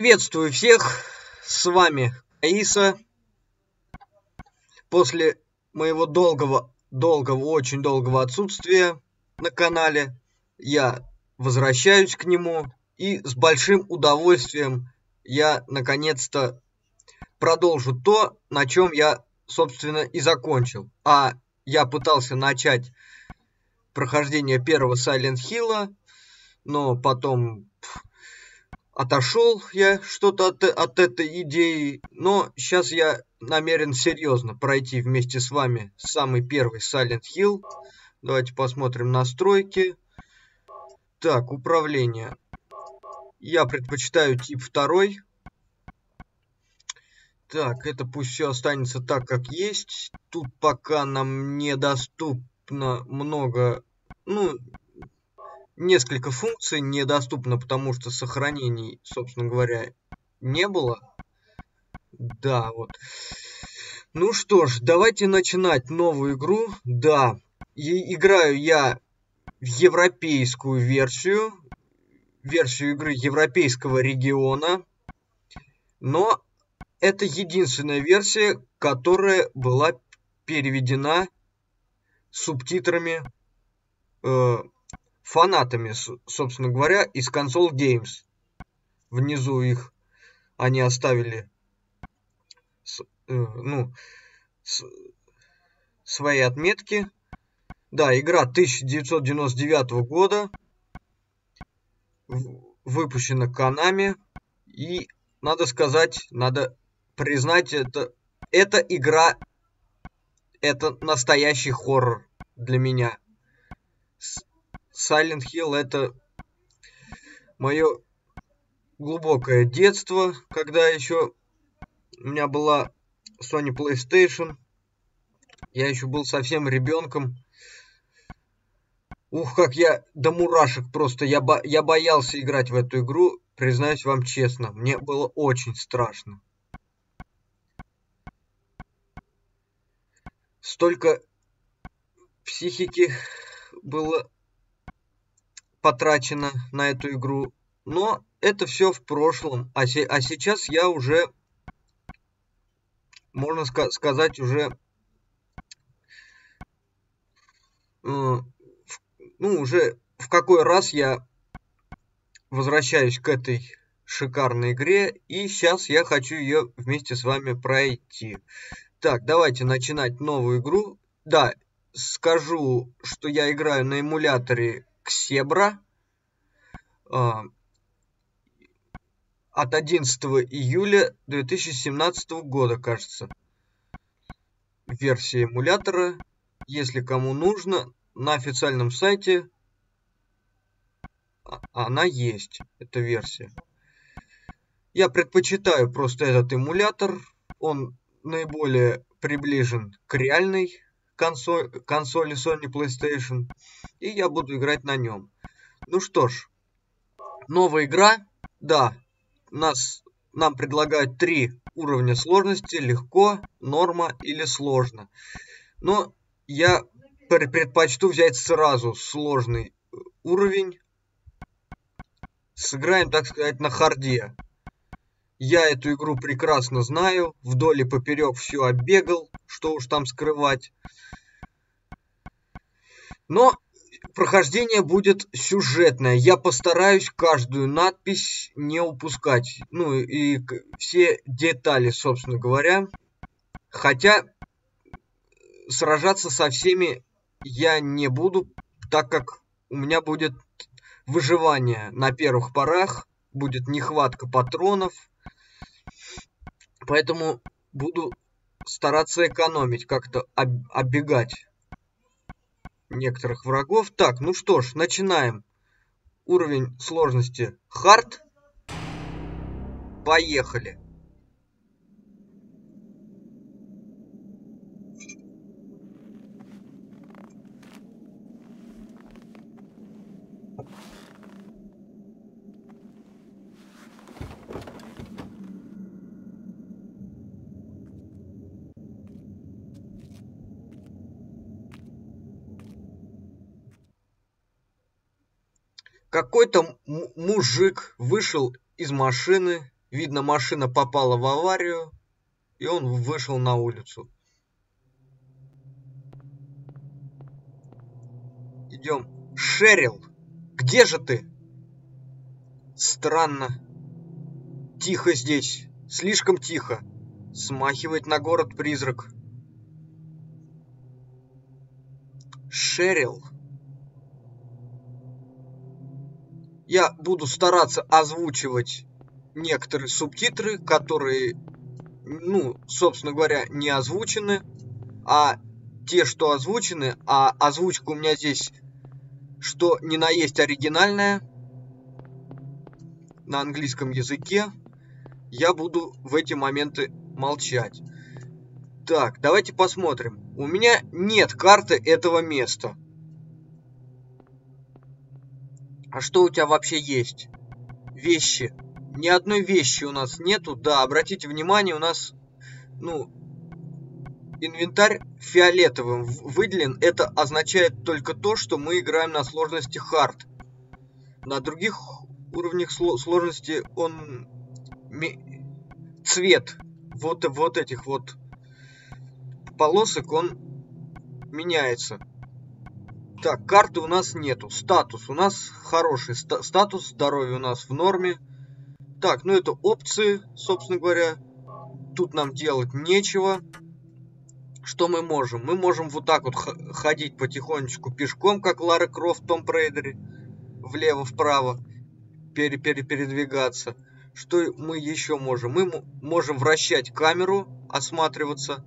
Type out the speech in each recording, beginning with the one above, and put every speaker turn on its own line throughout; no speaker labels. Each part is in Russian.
Приветствую всех, с вами Аиса. После моего очень долгого отсутствия на канале я возвращаюсь к нему, и с большим удовольствием я наконец-то продолжу то, на чем я, собственно, и закончил. А я пытался начать прохождение первого Silent Hill'а, но потом отошел я что-то от этой идеи, но сейчас я намерен серьезно пройти вместе с вами самый первый Silent Hill. Давайте посмотрим настройки. Так, управление. Я предпочитаю тип 2. Так, это пусть все останется так, как есть. Тут пока нам недоступно много, несколько функций недоступно, потому что сохранений, собственно говоря, не было. Да, вот. Ну что ж, давайте начинать новую игру. Да, играю я в европейскую версию игры европейского региона, но это единственная версия, которая была переведена субтитрами фанатами, собственно говоря, из Console Games. Внизу их они оставили свои отметки. Да, игра 1999 года, выпущена Konami, и надо признать, эта игра, это настоящий хоррор для меня. Silent Hill — это мое глубокое детство, когда еще у меня была Sony PlayStation. Я еще был совсем ребенком. Ух, как я до мурашек просто. Я боялся играть в эту игру, признаюсь вам честно. Мне было очень страшно. Столько психики было потрачено на эту игру. Но это все в прошлом. А сейчас я уже, можно сказать, уже уже в какой раз я возвращаюсь к этой шикарной игре, и сейчас я хочу ее вместе с вами пройти. Так, давайте начинать новую игру. Да, скажу, что я играю на эмуляторе Xebra от 11 июля 2017 года, кажется. Версия эмулятора, если кому нужно, на официальном сайте она есть, эта версия. Я предпочитаю просто этот эмулятор, он наиболее приближен к реальной консоли Sony PlayStation, и я буду играть на нем. Ну что ж, новая игра, да, нам предлагают 3 уровня сложности: легко, норма или сложно. Но я предпочту взять сразу сложный уровень. Сыграем, так сказать, на харде. Я эту игру прекрасно знаю, вдоль и поперек все оббегал, что уж там скрывать. Но прохождение будет сюжетное. Я постараюсь каждую надпись не упускать. Ну и все детали, собственно говоря. Хотя сражаться со всеми я не буду, так как у меня будет выживание на первых порах, будет нехватка патронов. Поэтому буду стараться экономить, как-то оббегать некоторых врагов. Так, ну что ж, начинаем. Уровень сложности Hard. Поехали. Какой-то мужик вышел из машины Видно, машина попала в аварию, и он вышел на улицу. Идем. Шерил, где же ты? Странно. Тихо здесь. Слишком тихо. Смахивает на город-призрак. Шерил. Я буду стараться озвучивать некоторые субтитры, которые, собственно говоря, не озвучены, а те, что озвучены, а озвучка у меня здесь, что ни на есть оригинальная, на английском языке, я буду в эти моменты молчать. Так, давайте посмотрим. У меня нет карты этого места. А что у тебя вообще есть? Вещи. Ни одной вещи у нас нету. Да, обратите внимание, у нас, инвентарь фиолетовым выделен. Это означает только то, что мы играем на сложности хард. На других уровнях сложности он цвет вот этих вот полосок, он меняется. Так, карты у нас нету. Статус у нас хороший. Статус здоровья у нас в норме. Так, это опции, собственно говоря. Тут нам делать нечего. Что мы можем? Мы можем вот так вот ходить потихонечку пешком, как Лара Крофт в Том Рейдере. Влево-вправо. Передвигаться. Что мы еще можем? Мы можем вращать камеру, осматриваться.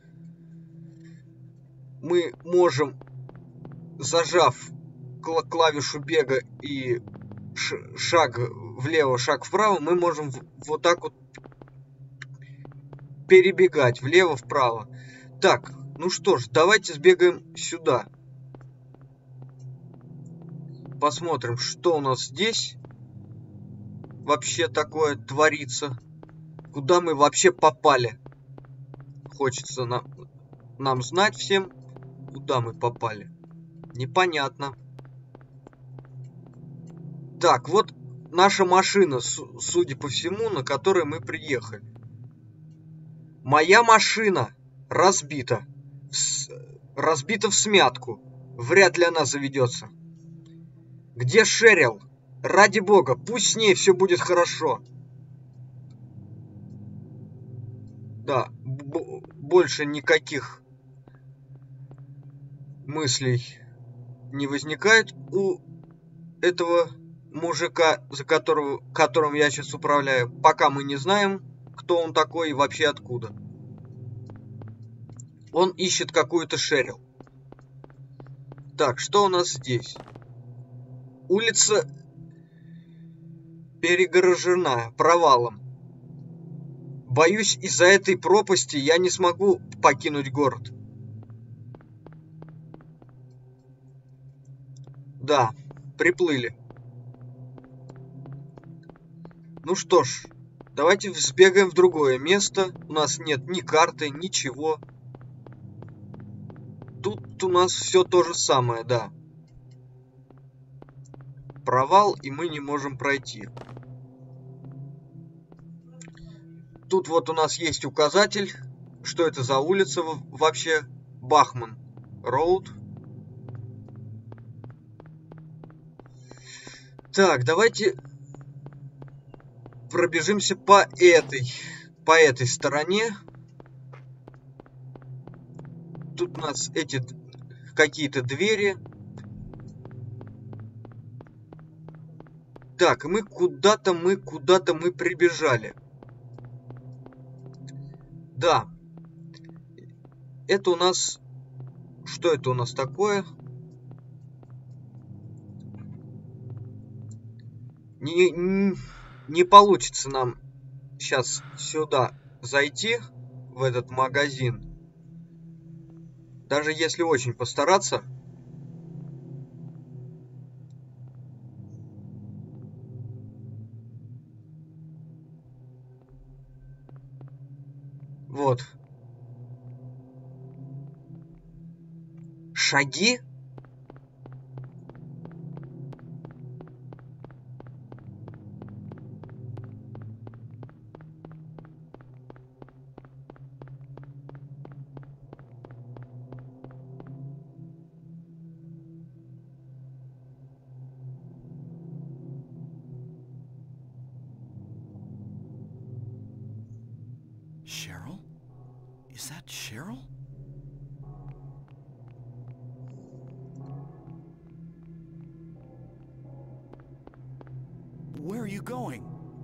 Мы можем, зажав клавишу бега и шаг влево, шаг вправо, мы можем вот так вот перебегать влево-вправо. Так, что ж, давайте сбегаем сюда. Посмотрим, что у нас здесь вообще такое творится. Куда мы вообще попали? Хочется нам знать всем, куда мы попали. Непонятно. Так, вот наша машина, судя по всему, на которой мы приехали. Моя машина разбита. Разбита в смятку. Вряд ли она заведется. Где Шерил? Ради бога, пусть с ней все будет хорошо. Да, больше никаких мыслей не возникает у этого мужика, которым я сейчас управляю. Пока мы не знаем, кто он такой и вообще откуда. Он ищет какую-то Шерил. Так, что у нас здесь? Улица перегорожена провалом. Боюсь, из-за этой пропасти я не смогу покинуть город. Да, приплыли. Ну что ж, давайте сбегаем в другое место. У нас нет ни карты, ничего. Тут у нас все то же самое, да. Провал, и мы не можем пройти. Тут вот у нас есть указатель. Что это за улица вообще? Бахман Роуд. Так, давайте пробежимся по этой стороне. Тут у нас эти какие-то двери. Так, и мы куда-то прибежали. Да. Это у нас... Что это у нас такое? Не получится нам сейчас сюда зайти, в этот магазин. Даже если очень постараться. Вот. Шаги?
Cheryl? Is that Cheryl? Where are you going?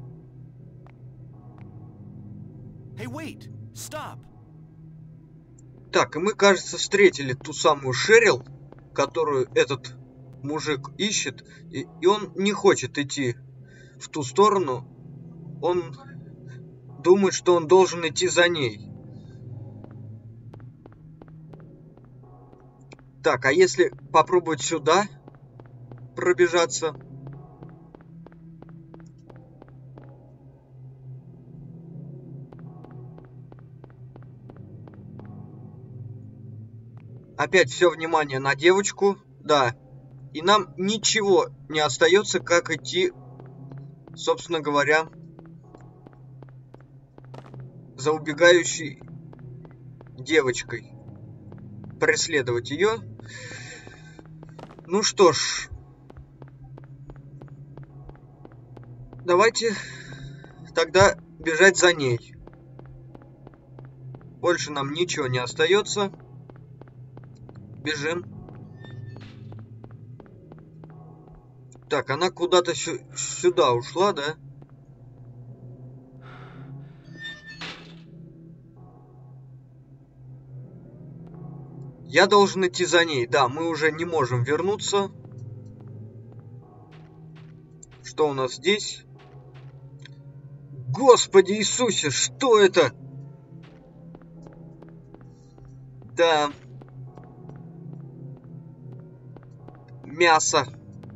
Hey, wait! Stop!
Так, и мы, кажется, встретили ту самую Шерил, которую этот мужик ищет, и он не хочет идти в ту сторону. Он думает, что он должен идти за ней. Так, а если попробовать сюда пробежаться? Опять все внимание на девочку, да. И нам ничего не остается, как идти, собственно говоря, за убегающей девочкой. Преследовать ее. Ну что ж. Давайте тогда бежать за ней. Больше нам ничего не остается. Бежим. Так, она куда-то сюда ушла, да? Я должен идти за ней. Да, мы уже не можем вернуться. Что у нас здесь? Господи Иисусе, что это? Да. Мясо.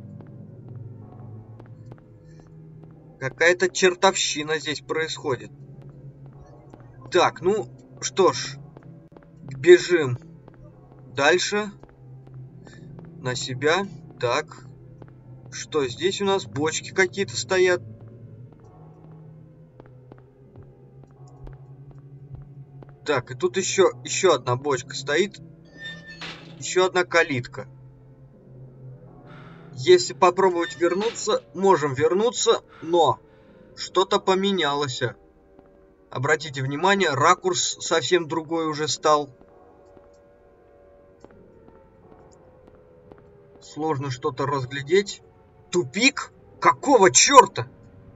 Какая-то чертовщина здесь происходит. Так, ну что ж. Бежим дальше. На себя. Так. Что здесь у нас? Бочки какие-то стоят. Так, и тут еще одна бочка стоит. Еще одна калитка. Если попробовать вернуться, можем вернуться, но что-то поменялось. Обратите внимание, ракурс совсем другой уже стал. Сложно что-то разглядеть. Тупик? Какого черта?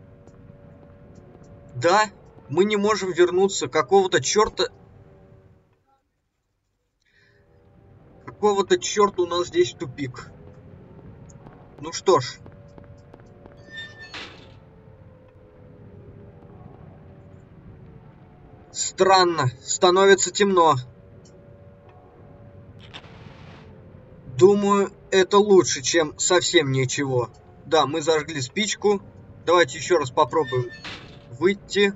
Да, мы не можем вернуться. Какого-то черта... Какого-то черта у нас здесь тупик. Ну что ж. Странно. Становится темно. Думаю, это лучше, чем совсем ничего. Да, мы зажгли спичку. Давайте еще раз попробуем выйти.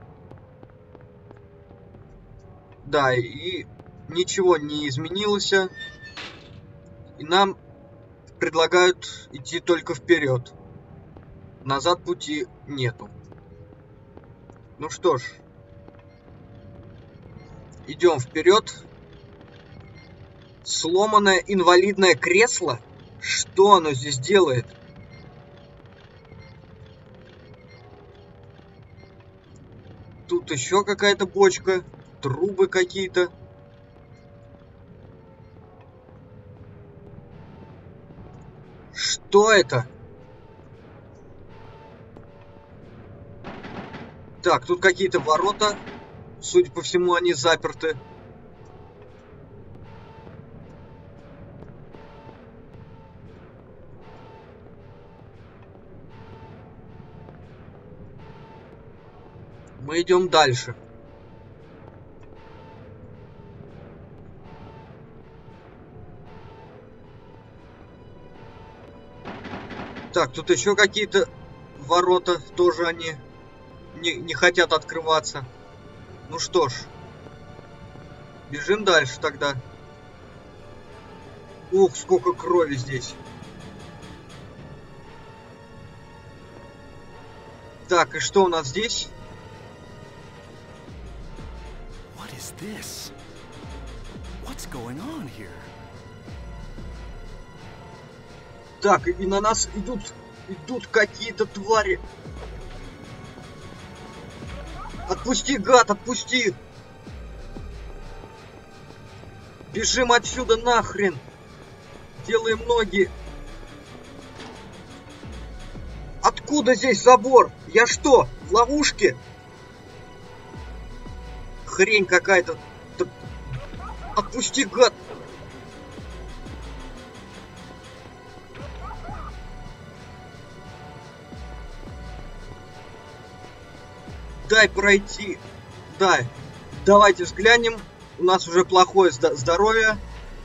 Да, и ничего не изменилось. И нам предлагают идти только вперед. Назад пути нету. Ну что ж. Идем вперед. Сломанное инвалидное кресло? Что оно здесь делает? Тут еще какая-то бочка. Трубы какие-то. Что это? Так, тут какие-то ворота. Судя по всему, они заперты. Мы идем дальше. Так, тут еще какие-то ворота. Тоже они не хотят открываться. Ну что ж. Бежим дальше тогда. Ух, сколько крови здесь. Так, и что у нас здесь?
What is this? What's going on here?
Так, и на нас идут какие-то твари. Отпусти, гад, отпусти! Бежим отсюда нахрен! Делаем ноги! Откуда здесь забор? Я что, в ловушке? Хрень какая-то. Отпусти, гад! Дай пройти. Дай. Давайте взглянем. У нас уже плохое здоровье.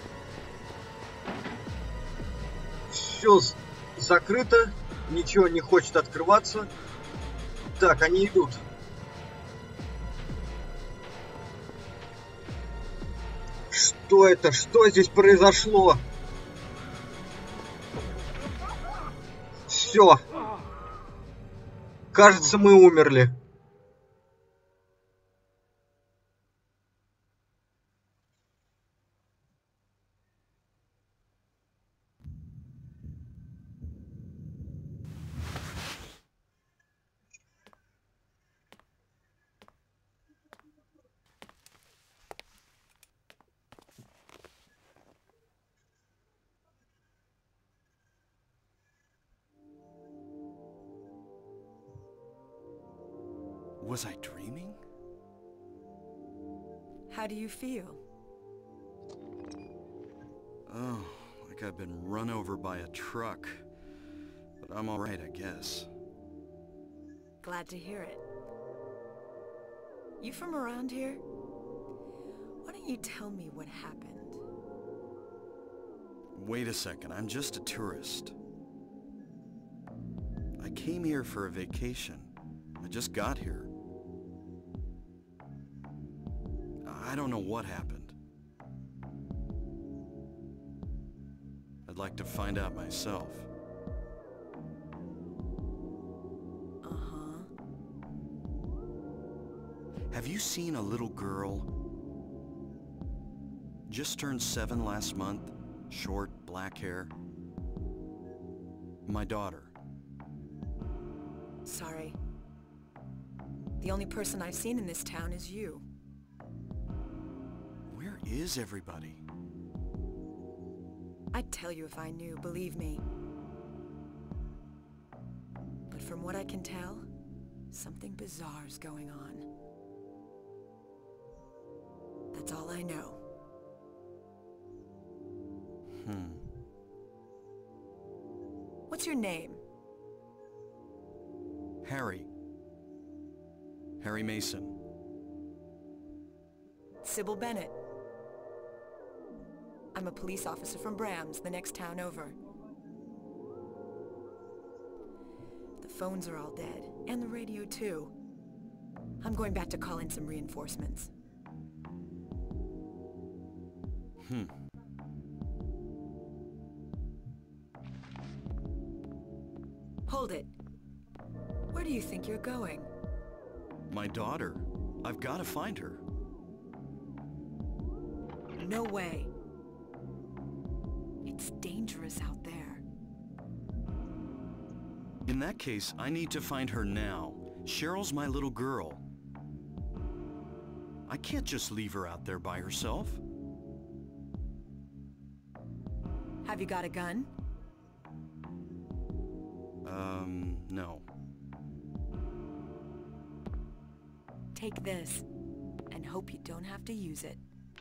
Все закрыто. Ничего не хочет открываться. Так, они идут. Что это? Что здесь произошло? Все. Кажется, мы умерли.
Was I dreaming?
How do you feel?
Oh, like I've been run over by a truck. But I'm alright, I guess.
Glad to hear it. You from around here? Why don't you tell me what happened?
Wait a second, I'm just a tourist. I came here for a vacation. I just got here. I don't know what happened. I'd like to find out myself.
Uh-huh.
Have you seen a little girl? Just turned 7 last month. Short, black hair. My daughter.
Sorry. The only person I've seen in this town is you.
Where is everybody?
I'd tell you if I knew, believe me. But from what I can tell, something bizarre's going on. That's all I know. What's your name?
Harry. Harry Mason.
Sybil Bennett. I'm a police officer from Brams, the next town over. The phones are all dead, and the radio too. I'm going back to call in some reinforcements. Hold it. Where do you think you're going?
My daughter. I've got to find her.
No way. It's dangerous out there.
In that case, I need to find her now. Cheryl's my little girl. I can't just leave her out there by herself.
Have you got a gun?
No.
Take this, and hope you don't have to use it.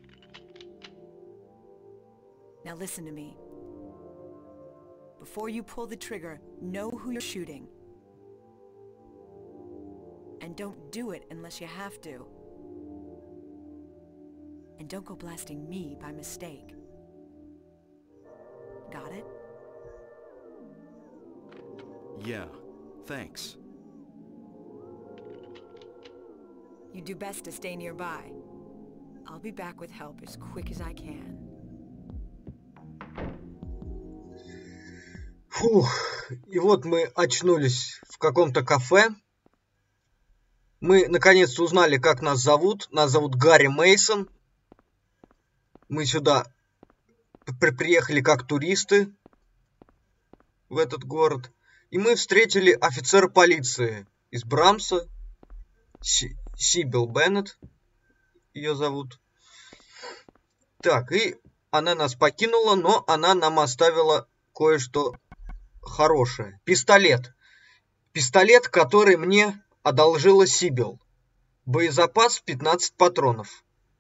Now listen to me. Before you pull the trigger, know who you're shooting. And don't do it unless you have to. And don't go blasting me by mistake. Got it?
Yeah, thanks.
You do best to stay nearby. I'll be back with help as quick as I can.
Фух, и вот мы очнулись в каком-то кафе. Мы наконец-то узнали, как нас зовут. Нас зовут Гарри Мейсон. Мы сюда приехали как туристы в этот город. И мы встретили офицера полиции из Брамса. Сибил Беннет ее зовут. Так, и она нас покинула, но она нам оставила кое-что хорошее. Пистолет. Пистолет, который мне одолжила Сибил. Боезапас 15 патронов.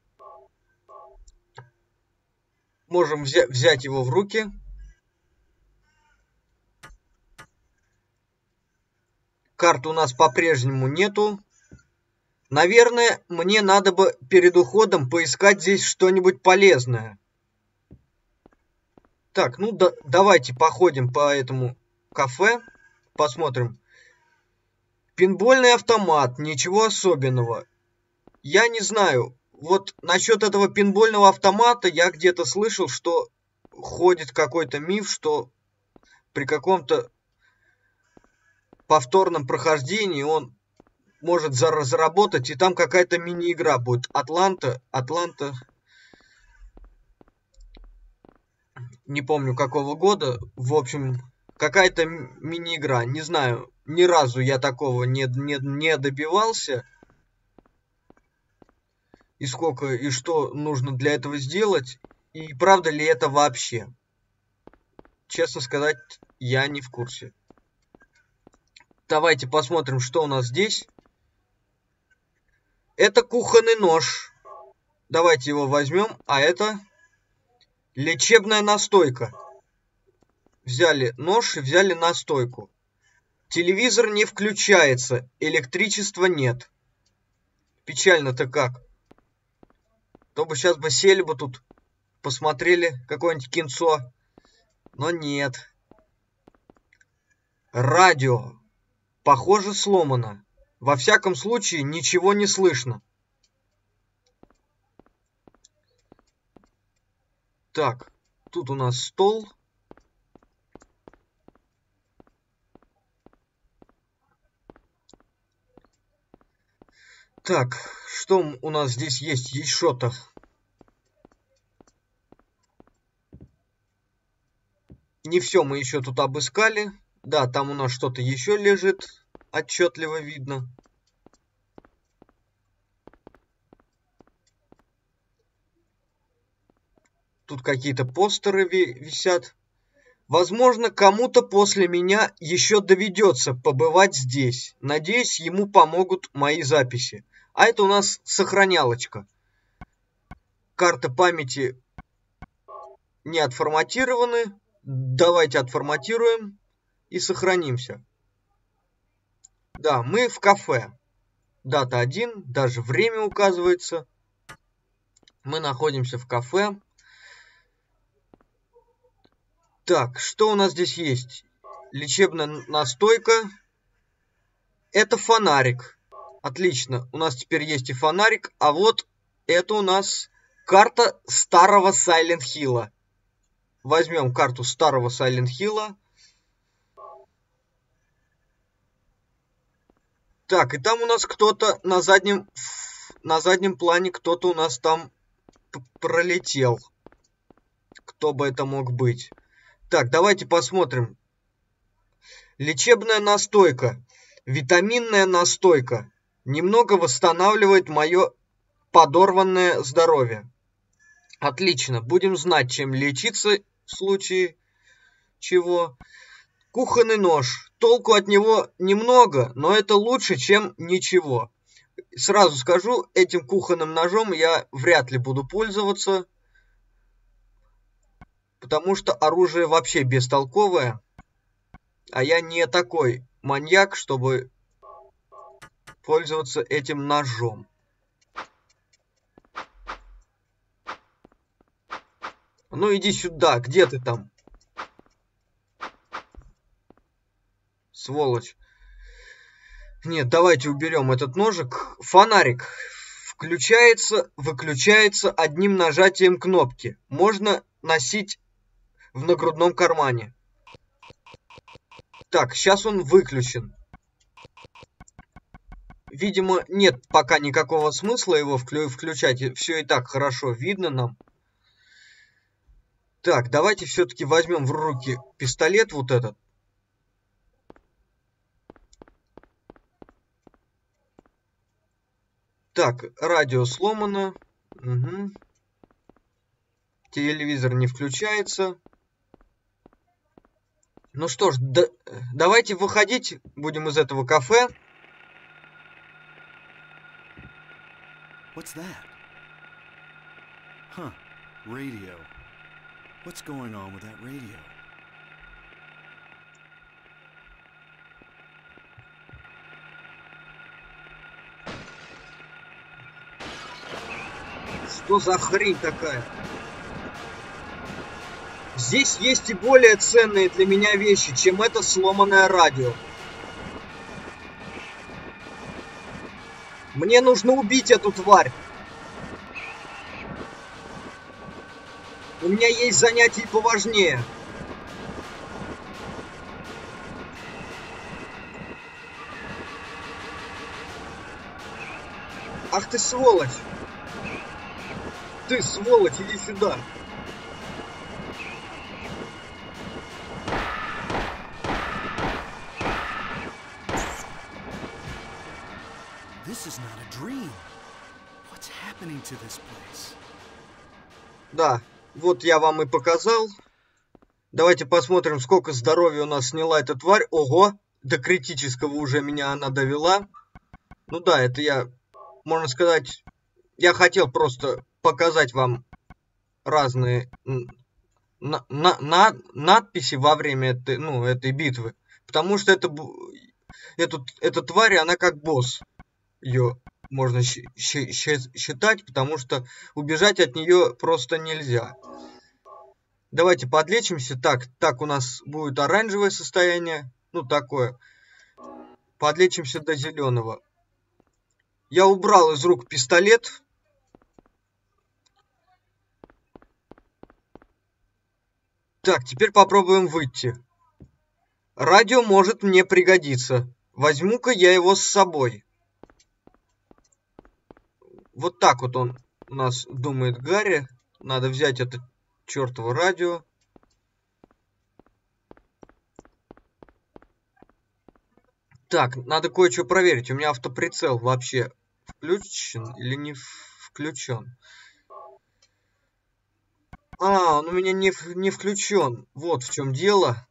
Можем взять его в руки. Карт у нас по-прежнему нету. Наверное, мне надо бы перед уходом поискать здесь что-нибудь полезное. Так, ну давайте походим по этому кафе. Посмотрим. Пинбольный автомат, ничего особенного. Я не знаю, вот насчет этого пинбольного автомата я где-то слышал, что ходит какой-то миф, что при каком-то повторном прохождении он может заработать, и там какая-то мини-игра будет. Атланта, не помню какого года, в общем, какая-то мини-игра, не знаю, ни разу я такого не добивался. И сколько, и что нужно для этого сделать, и правда ли это вообще. Честно сказать, я не в курсе. Давайте посмотрим, что у нас здесь. Это кухонный нож. Давайте его возьмем, а это лечебная настойка. Взяли нож и взяли настойку. Телевизор не включается, электричества нет. Печально-то как. То бы сейчас бы сели бы тут, посмотрели какое-нибудь кинцо. Но нет. Радио. Похоже, сломано. Во всяком случае, ничего не слышно. Так, тут у нас стол. Так, что у нас здесь есть еще-то? Не все мы еще тут обыскали. Да, там у нас что-то еще лежит. Отчетливо видно. Тут какие-то постеры висят. Возможно, кому-то после меня еще доведется побывать здесь. Надеюсь, ему помогут мои записи. А это у нас сохранялочка. Карта памяти не отформатированы. Давайте отформатируем и сохранимся. Да, мы в кафе. Дата 1, даже время указывается. Мы находимся в кафе. Так, что у нас здесь есть? Лечебная настойка. Это фонарик. Отлично, у нас теперь есть и фонарик. А вот это у нас карта старого Silent Hill'а. Возьмем карту старого Silent Hill'а. Так, и там у нас кто-то на заднем плане, кто-то у нас там пролетел. Кто бы это мог быть? Так, давайте посмотрим. Лечебная настойка. Витаминная настойка. Немного восстанавливает мое подорванное здоровье. Отлично. Будем знать, чем лечиться в случае чего. Кухонный нож. Толку от него немного, но это лучше, чем ничего. Сразу скажу, этим кухонным ножом я вряд ли буду пользоваться. Потому что оружие вообще бестолковое. А я не такой маньяк, чтобы пользоваться этим ножом. Ну иди сюда, где ты там? Сволочь. Нет, давайте уберем этот ножик. Фонарик. Включается, выключается одним нажатием кнопки. Можно носить в нагрудном кармане. Так, сейчас он выключен. Видимо, нет пока никакого смысла его включать. Все и так хорошо видно нам. Так, давайте все-таки возьмем в руки пистолет вот этот. Так, радио сломано. Угу. Телевизор не включается. Ну что ж, давайте выходить будем из этого кафе.
What's that? Huh. Radio. What's going on with that radio?
Что за хрень такая? Здесь есть и более ценные для меня вещи, чем это сломанное радио. Мне нужно убить эту тварь. У меня есть занятия поважнее. Ах ты сволочь! Ты сволочь, иди сюда!
This is not a dream. What's happening to this place?
Да, вот я вам и показал. Давайте посмотрим, сколько здоровья у нас сняла эта тварь. Ого, до критического уже меня она довела. Ну да, это я, можно сказать, я хотел просто показать вам разные надписи во время этой битвы. Потому что эта тварь, она как босс. Ее можно считать, потому что убежать от нее просто нельзя. Давайте подлечимся. Так у нас будет оранжевое состояние. Ну, такое. Подлечимся до зеленого. Я убрал из рук пистолет. Так, теперь попробуем выйти. Радио может мне пригодиться. Возьму-ка я его с собой. Вот так вот он у нас думает Гарри. Надо взять это чертово радио. Так, надо кое-что проверить. У меня автоприцел вообще включен или не включен? А, он у меня не включен. Вот в чем дело.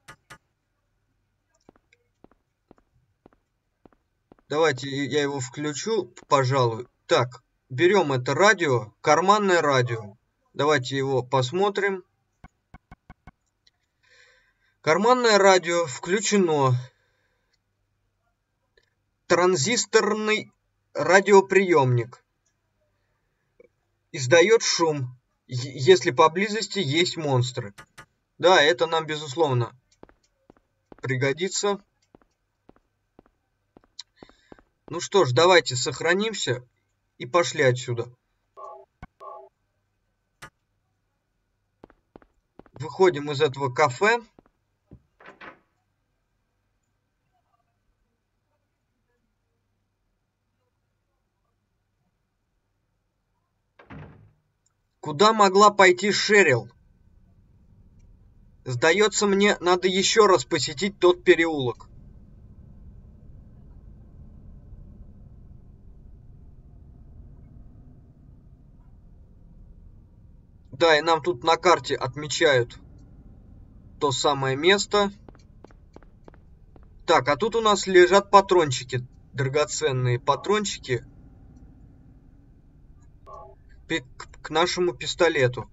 Давайте я его включу, пожалуй. Так, берем это радио, карманное радио. Давайте его посмотрим. Карманное радио включено. Транзисторный радиоприемник. Издает шум, если поблизости есть монстры. Да, это нам, безусловно, пригодится. Ну что ж, давайте сохранимся и пошли отсюда. Выходим из этого кафе. Куда могла пойти Шерил? Сдается мне, надо еще раз посетить тот переулок. Да, и нам тут на карте отмечают то самое место. Так, а тут у нас лежат патрончики, драгоценные патрончики к нашему пистолету.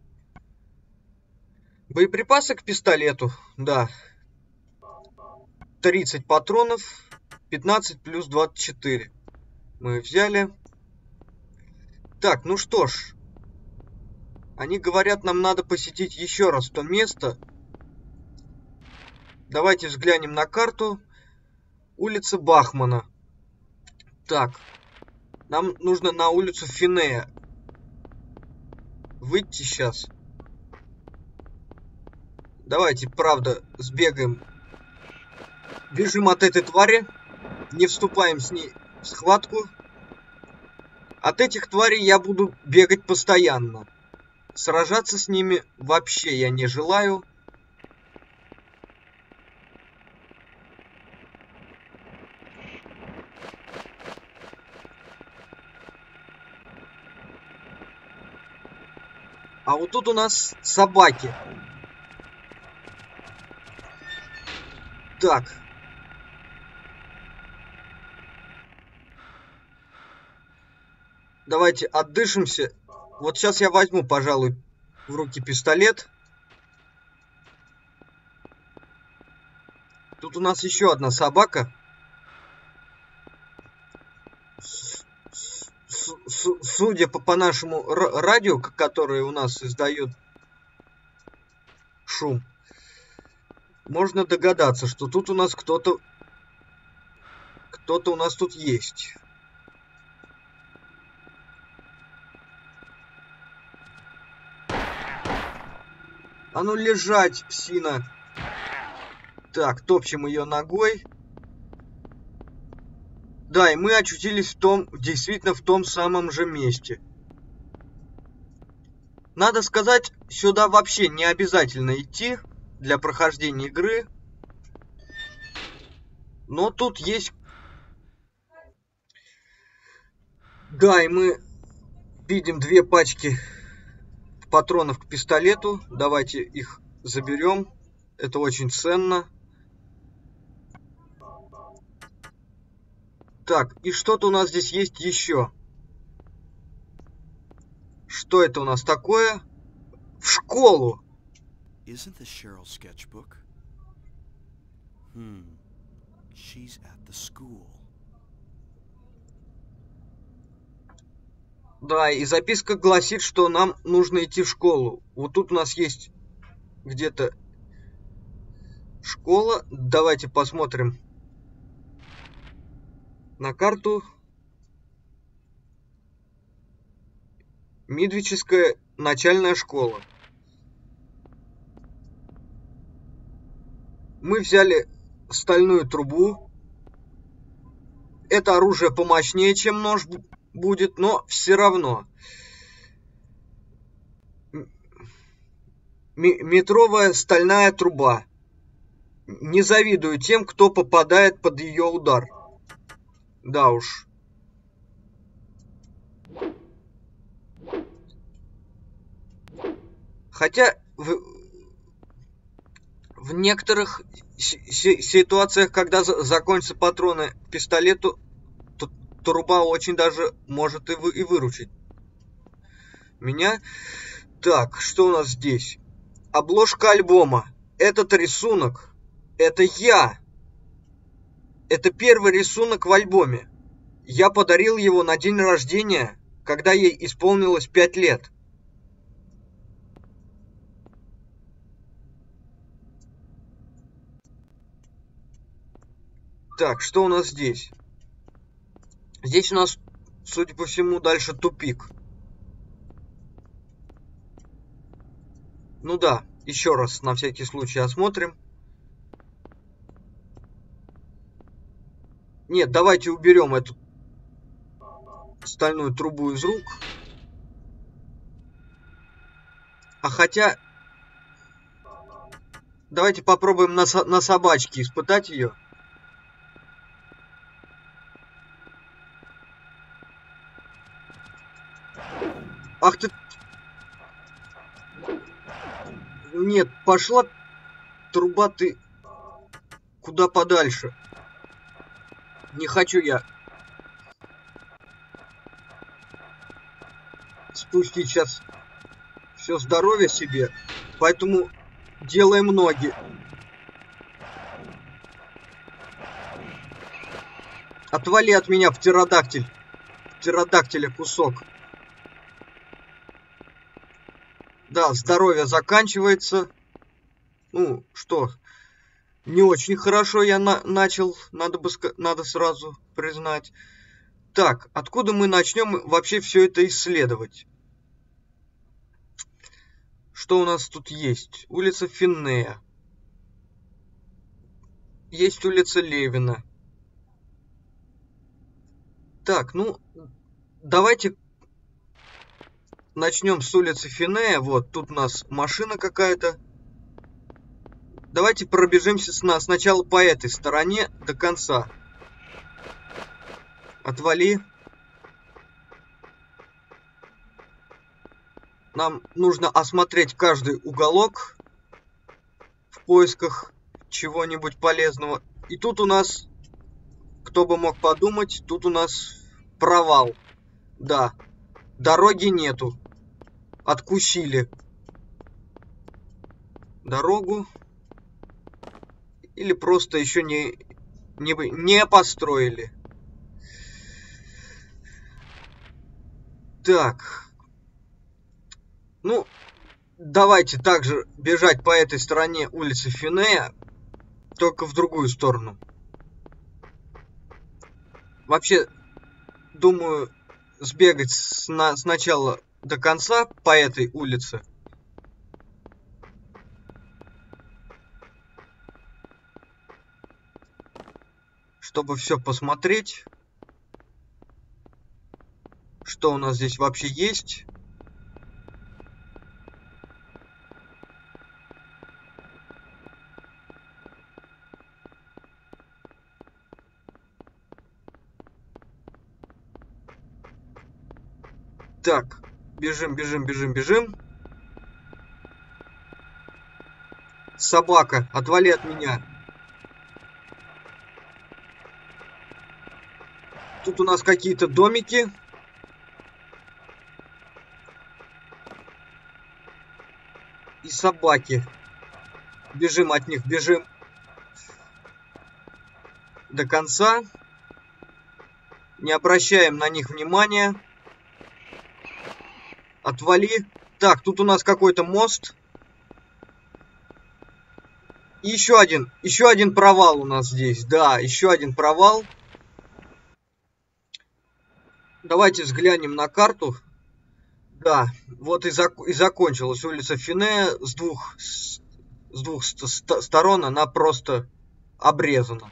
Боеприпасы к пистолету, да. 30 патронов, 15 плюс 24. Мы взяли. Так, ну что ж. Они говорят, нам надо посетить еще раз то место. Давайте взглянем на карту. Улица Бахмана. Так. Нам нужно на улицу Финея выйти сейчас. Давайте, правда, сбегаем. Бежим от этой твари. Не вступаем с ней в схватку. От этих тварей я буду бегать постоянно. Сражаться с ними вообще я не желаю. А вот тут у нас собаки. Так. Давайте отдышимся. Вот сейчас я возьму, пожалуй, в руки пистолет. Тут у нас еще одна собака. Судя по нашему радио, которое у нас издает шум, можно догадаться, что тут у нас кто-то у нас тут есть. А ну лежать, псина. Так, топчем ее ногой. Да, и мы очутились действительно в том самом же месте. Надо сказать, сюда вообще не обязательно идти для прохождения игры. Но тут есть... Да, и мы видим 2 пачки патронов к пистолету. Давайте их заберем. Это очень ценно. Так, и что-то у нас здесь есть еще. Что это у нас такое? В школу.
Isn't this Cheryl's sketchbook? She's at the school.
Да, и записка гласит, что нам нужно идти в школу. Вот тут у нас есть где-то школа. Давайте посмотрим на карту. Мидвическая начальная школа. Мы взяли стальную трубу. Это оружие помощнее, чем нож будет, но все равно. Метровая стальная труба. Не завидую тем, кто попадает под ее удар. Да уж. Хотя в некоторых ситуациях, когда закончатся патроны к пистолету, то труба очень даже может и выручить меня. Так, что у нас здесь? Обложка альбома. Этот рисунок, это я. Это первый рисунок в альбоме. Я подарил его на день рождения, когда ей исполнилось 5 лет. Так, что у нас здесь? Здесь у нас, судя по всему, дальше тупик. Ну да, еще раз на всякий случай осмотрим. Нет, давайте уберем эту стальную трубу из рук. А хотя... Давайте попробуем на собачке испытать ее. Ах ты... Нет, пошла труба ты куда подальше. Не хочу я спустить сейчас все здоровье себе, поэтому делаем ноги. Отвали от меня, птеродактиль. Птеродактиля кусок. Да, здоровье заканчивается. Ну, что, не очень хорошо я начал, надо сразу признать. Так, откуда мы начнем вообще все это исследовать? Что у нас тут есть? Улица Финнея. Есть улица Левина. Так, ну, давайте начнем с улицы Финнея. Вот, тут у нас машина какая-то. Давайте пробежимся сначала по этой стороне до конца. Отвали. Нам нужно осмотреть каждый уголок в поисках чего-нибудь полезного. И тут у нас, кто бы мог подумать, тут у нас провал. Да, дороги нету. Откусили дорогу. Или просто еще не построили. Так. Ну, давайте также бежать по этой стороне улицы Финея, только в другую сторону. Вообще, думаю, сбегать сначала до конца по этой улице. Чтобы все посмотреть. Что у нас здесь вообще есть. Так, бежим. Собака, отвали от меня. Тут у нас какие-то домики. И собаки. Бежим от них, бежим. До конца. Не обращаем на них внимания. Отвали. Так, тут у нас какой-то мост. И еще один провал у нас здесь. Да, еще один провал. Давайте взглянем на карту. Да, вот и закончилась улица Финея. С двух сторон она просто обрезана.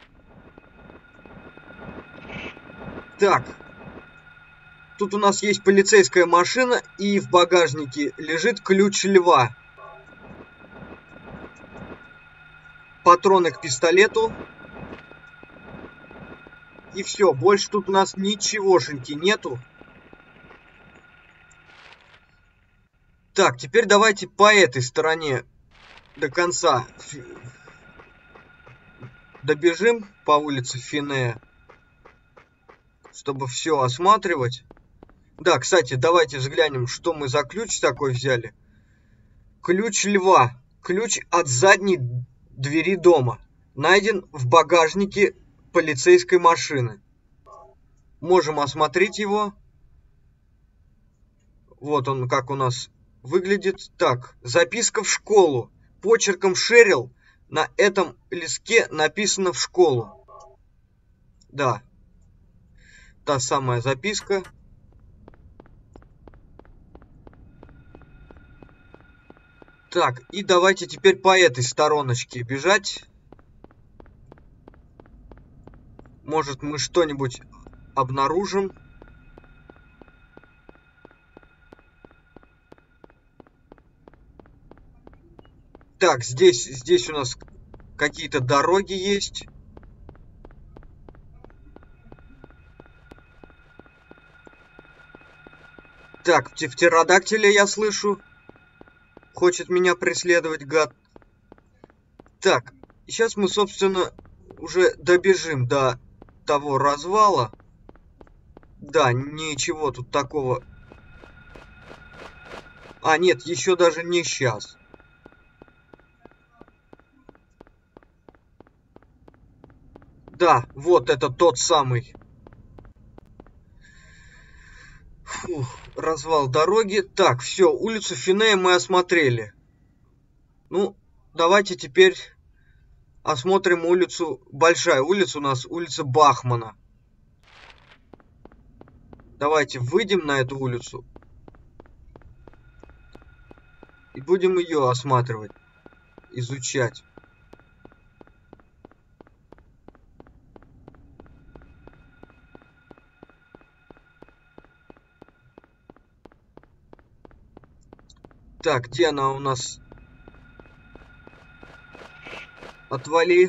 Так. Тут у нас есть полицейская машина, и в багажнике лежит ключ льва. Патроны к пистолету. И все, больше тут у нас ничегошеньки нету. Так, теперь давайте по этой стороне до конца добежим по улице Финея, чтобы все осматривать. Да, кстати, давайте взглянем, что мы за ключ такой взяли. Ключ льва. Ключ от задней двери дома. Найден в багажнике полицейской машины. Можем осмотреть его. Вот он как у нас выглядит. Так, записка в школу. Почерком Шерил на этом листке написано «в школу». Да. Та самая записка. Так, и давайте теперь по этой стороночке бежать. Может, мы что-нибудь обнаружим. Так, здесь у нас какие-то дороги есть. Так, птеродактиля я слышу. Хочет меня преследовать, гад. Так, сейчас мы, собственно, уже добежим до того развала. Да, ничего тут такого. А, нет, еще даже не сейчас. Да, вот это тот самый. Фух, развал дороги. Так, все, улицу Финея мы осмотрели. Ну, давайте теперь осмотрим улицу. Большая улица у нас, улица Бахмана. Давайте выйдем на эту улицу. И будем ее осматривать, изучать. Так, где она у нас? Отвали.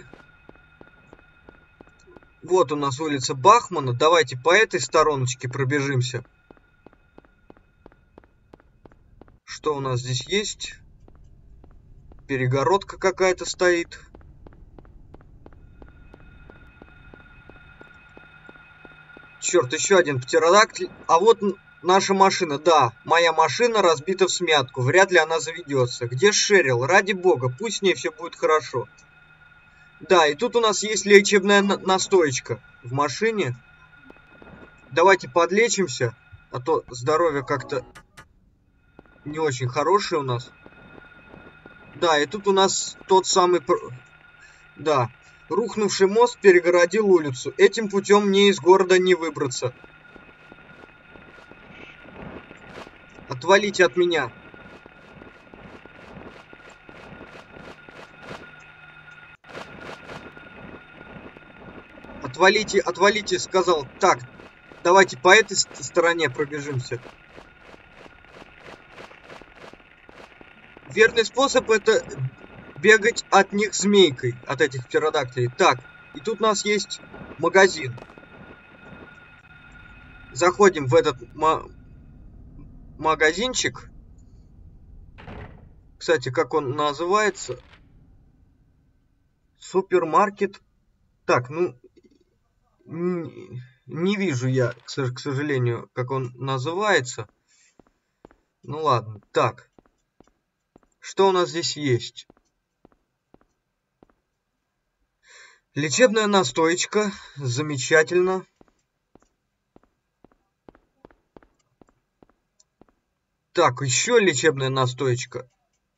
Вот у нас улица Бахмана. Давайте по этой стороночке пробежимся. Что у нас здесь есть? Перегородка какая-то стоит. Черт, еще один птеродактиль. А вот наша машина. Да, моя машина разбита в смятку. Вряд ли она заведется. Где Шерил? Ради бога, пусть с ней все будет хорошо. Да, и тут у нас есть лечебная настоечка в машине. Давайте подлечимся, а то здоровье как-то не очень хорошее у нас. Да, и тут у нас тот самый... Да, рухнувший мост перегородил улицу. Этим путем мне из города не выбраться. Отвалите от меня. Отвалите, отвалите, сказал. Так, давайте по этой стороне пробежимся. Верный способ это бегать от них змейкой, от этих птеродактилей. Так, и тут у нас есть магазин. Заходим в этот магазинчик. Кстати, как он называется? Супермаркет. Так, ну, не вижу я, к сожалению, как он называется. Ну ладно, так. Что у нас здесь есть? Лечебная настоечка. Замечательно. Так, еще лечебная настоечка.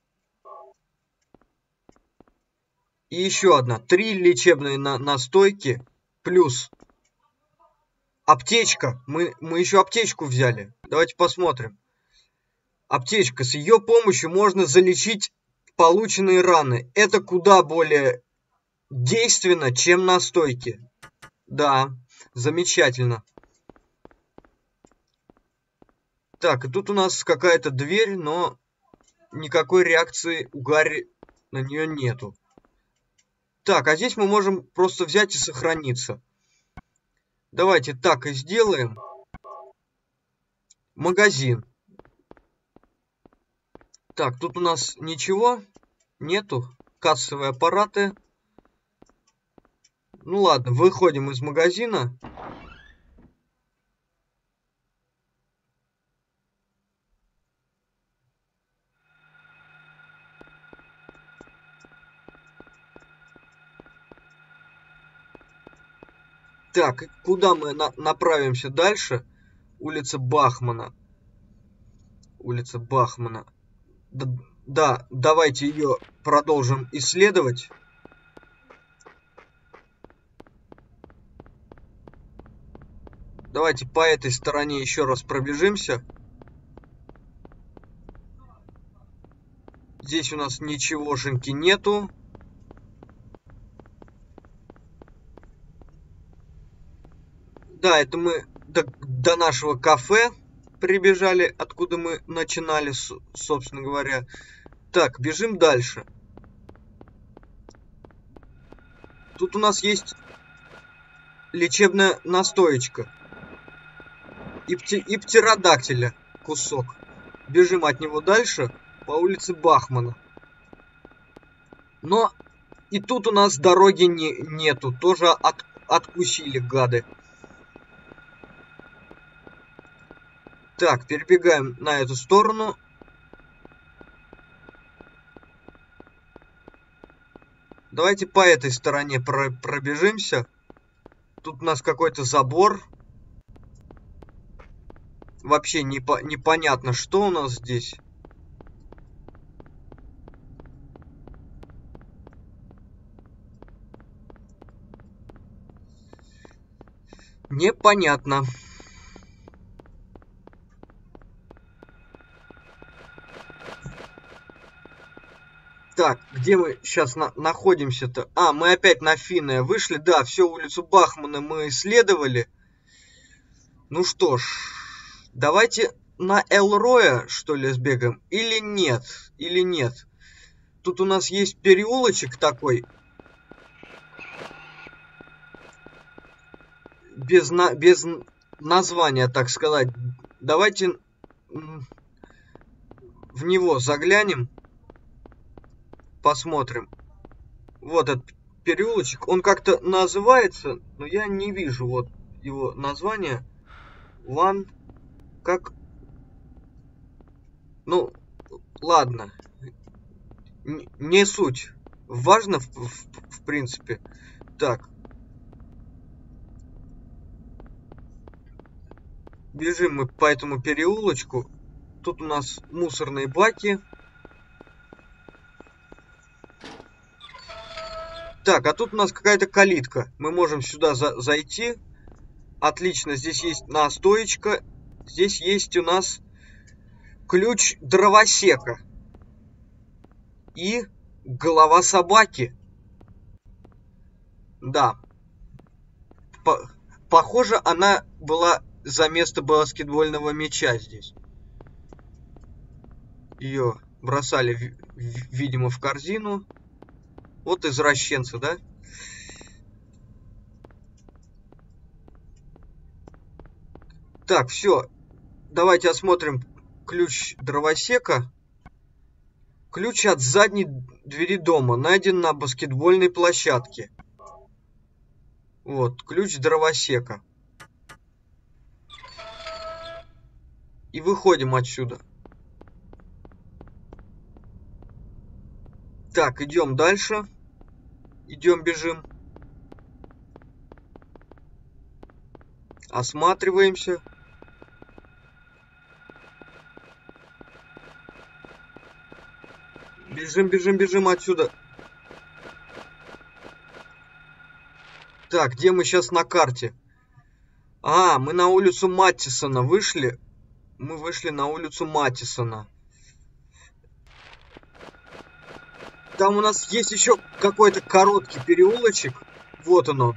И еще одна. 3 лечебные настойки. Плюс аптечка. Мы еще аптечку взяли. Давайте посмотрим. Аптечка. С ее помощью можно залечить полученные раны. Это куда более действенно, чем настойки. Да, замечательно. Так, и тут у нас какая-то дверь, но никакой реакции у Гарри на нее нету. Так, а здесь мы можем просто взять и сохраниться. Давайте так и сделаем. Магазин. Так, тут у нас ничего нету. Кассовые аппараты. Ну ладно, выходим из магазина. Так, куда мы направимся дальше? Улица Бахмана. Улица Бахмана. Да, давайте ее продолжим исследовать. Давайте по этой стороне еще раз пробежимся. Здесь у нас ничегошеньки нету. Да, это мы до нашего кафе прибежали, откуда мы начинали, собственно говоря. Так, бежим дальше. Тут у нас есть лечебная настоечка. И птеродактиля кусок. Бежим от него дальше по улице Бахмана. Но и тут у нас дороги нету. Тоже откусили, гады. Так, перебегаем на эту сторону. Давайте по этой стороне пробежимся. Тут у нас какой-то забор. Вообще непонятно, что у нас здесь. Непонятно. Так, где мы сейчас находимся-то? А, мы опять на Финное вышли. Да, всю улицу Бахмана мы исследовали. Ну что ж, давайте на Элроя, что ли, сбегаем? Или нет? Или нет? Тут у нас есть переулочек такой. Без названия, так сказать. Давайте в него заглянем. Посмотрим. Вот этот переулочек. Он как-то называется, но я не вижу вот его название. Ван... Как... Ну, ладно. Не суть. Важно, в принципе. Так. Бежим мы по этому переулочку. Тут у нас мусорные баки. Так, а тут у нас какая-то калитка. Мы можем сюда зайти. Отлично, здесь есть настоечка. Здесь есть у нас ключ дровосека. И голова собаки. Да. Похоже, она была за место баскетбольного мяча здесь. Ее бросали, видимо, в корзину. Вот извращенцы, да? Так, все. Давайте осмотрим ключ дровосека. Ключ от задней двери дома найден на баскетбольной площадке. Вот, ключ дровосека. И выходим отсюда. Так, идем дальше. Идем, бежим. Осматриваемся. Бежим, бежим, бежим отсюда. Так, где мы сейчас на карте? А, мы на улицу Маттисона вышли. Мы вышли на улицу Маттисона. Там у нас есть еще какой-то короткий переулочек. Вот он.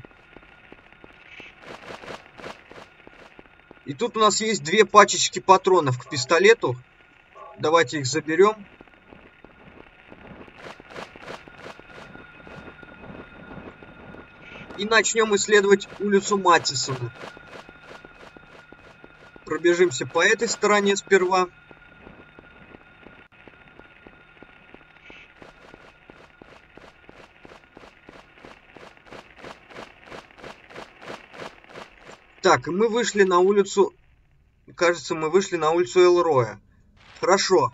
И тут у нас есть 2 пачечки патронов к пистолету. Давайте их заберем. И начнем исследовать улицу Маттисона. Пробежимся по этой стороне сперва. Так, и мы вышли на улицу... Кажется, мы вышли на улицу Элроя. Хорошо.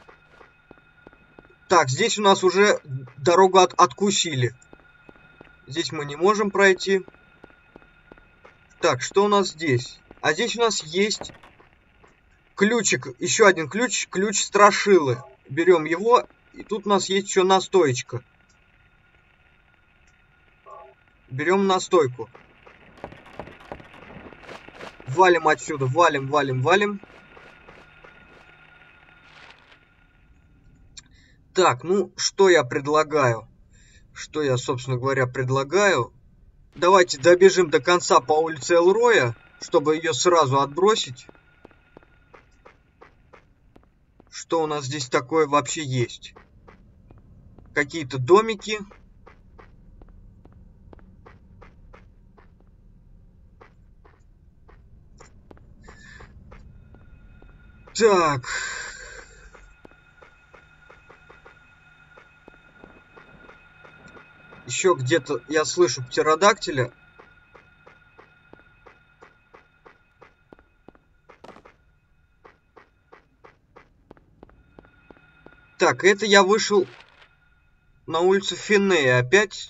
Так, здесь у нас уже дорогу откусили. Здесь мы не можем пройти. Так, что у нас здесь? А здесь у нас есть ключик. Еще один ключ. Ключ страшилы. Берем его. И тут у нас есть еще настоечка. Берем настойку. Валим отсюда. Валим, валим, валим. Так, ну, что я предлагаю? Что я, собственно говоря, предлагаю? Давайте добежим до конца по улице Элроя, чтобы ее сразу отбросить. Что у нас здесь такое вообще есть? Какие-то домики. Так. Еще где-то я слышу птеродактиля. Так, это я вышел на улицу Финнея опять.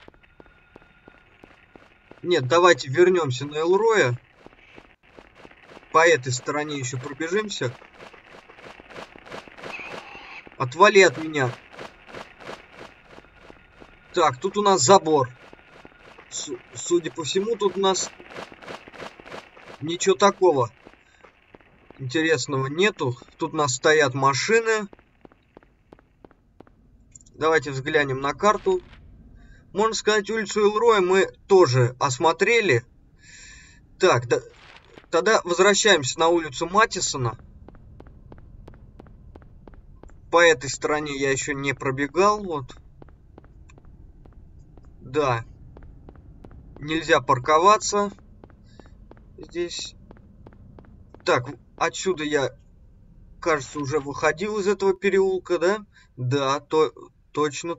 Нет, давайте вернемся на Элроя. По этой стороне еще пробежимся. Отвали от меня. Так, тут у нас забор. Судя по всему, тут у нас ничего такого интересного нету. Тут у нас стоят машины. Давайте взглянем на карту. Можно сказать, улицу Элроя мы тоже осмотрели. Так, тогда возвращаемся на улицу Маттисона. По этой стороне я еще не пробегал. Вот. Да. Нельзя парковаться здесь. Так, отсюда я кажется, уже выходил из этого переулка, да? Да, точно.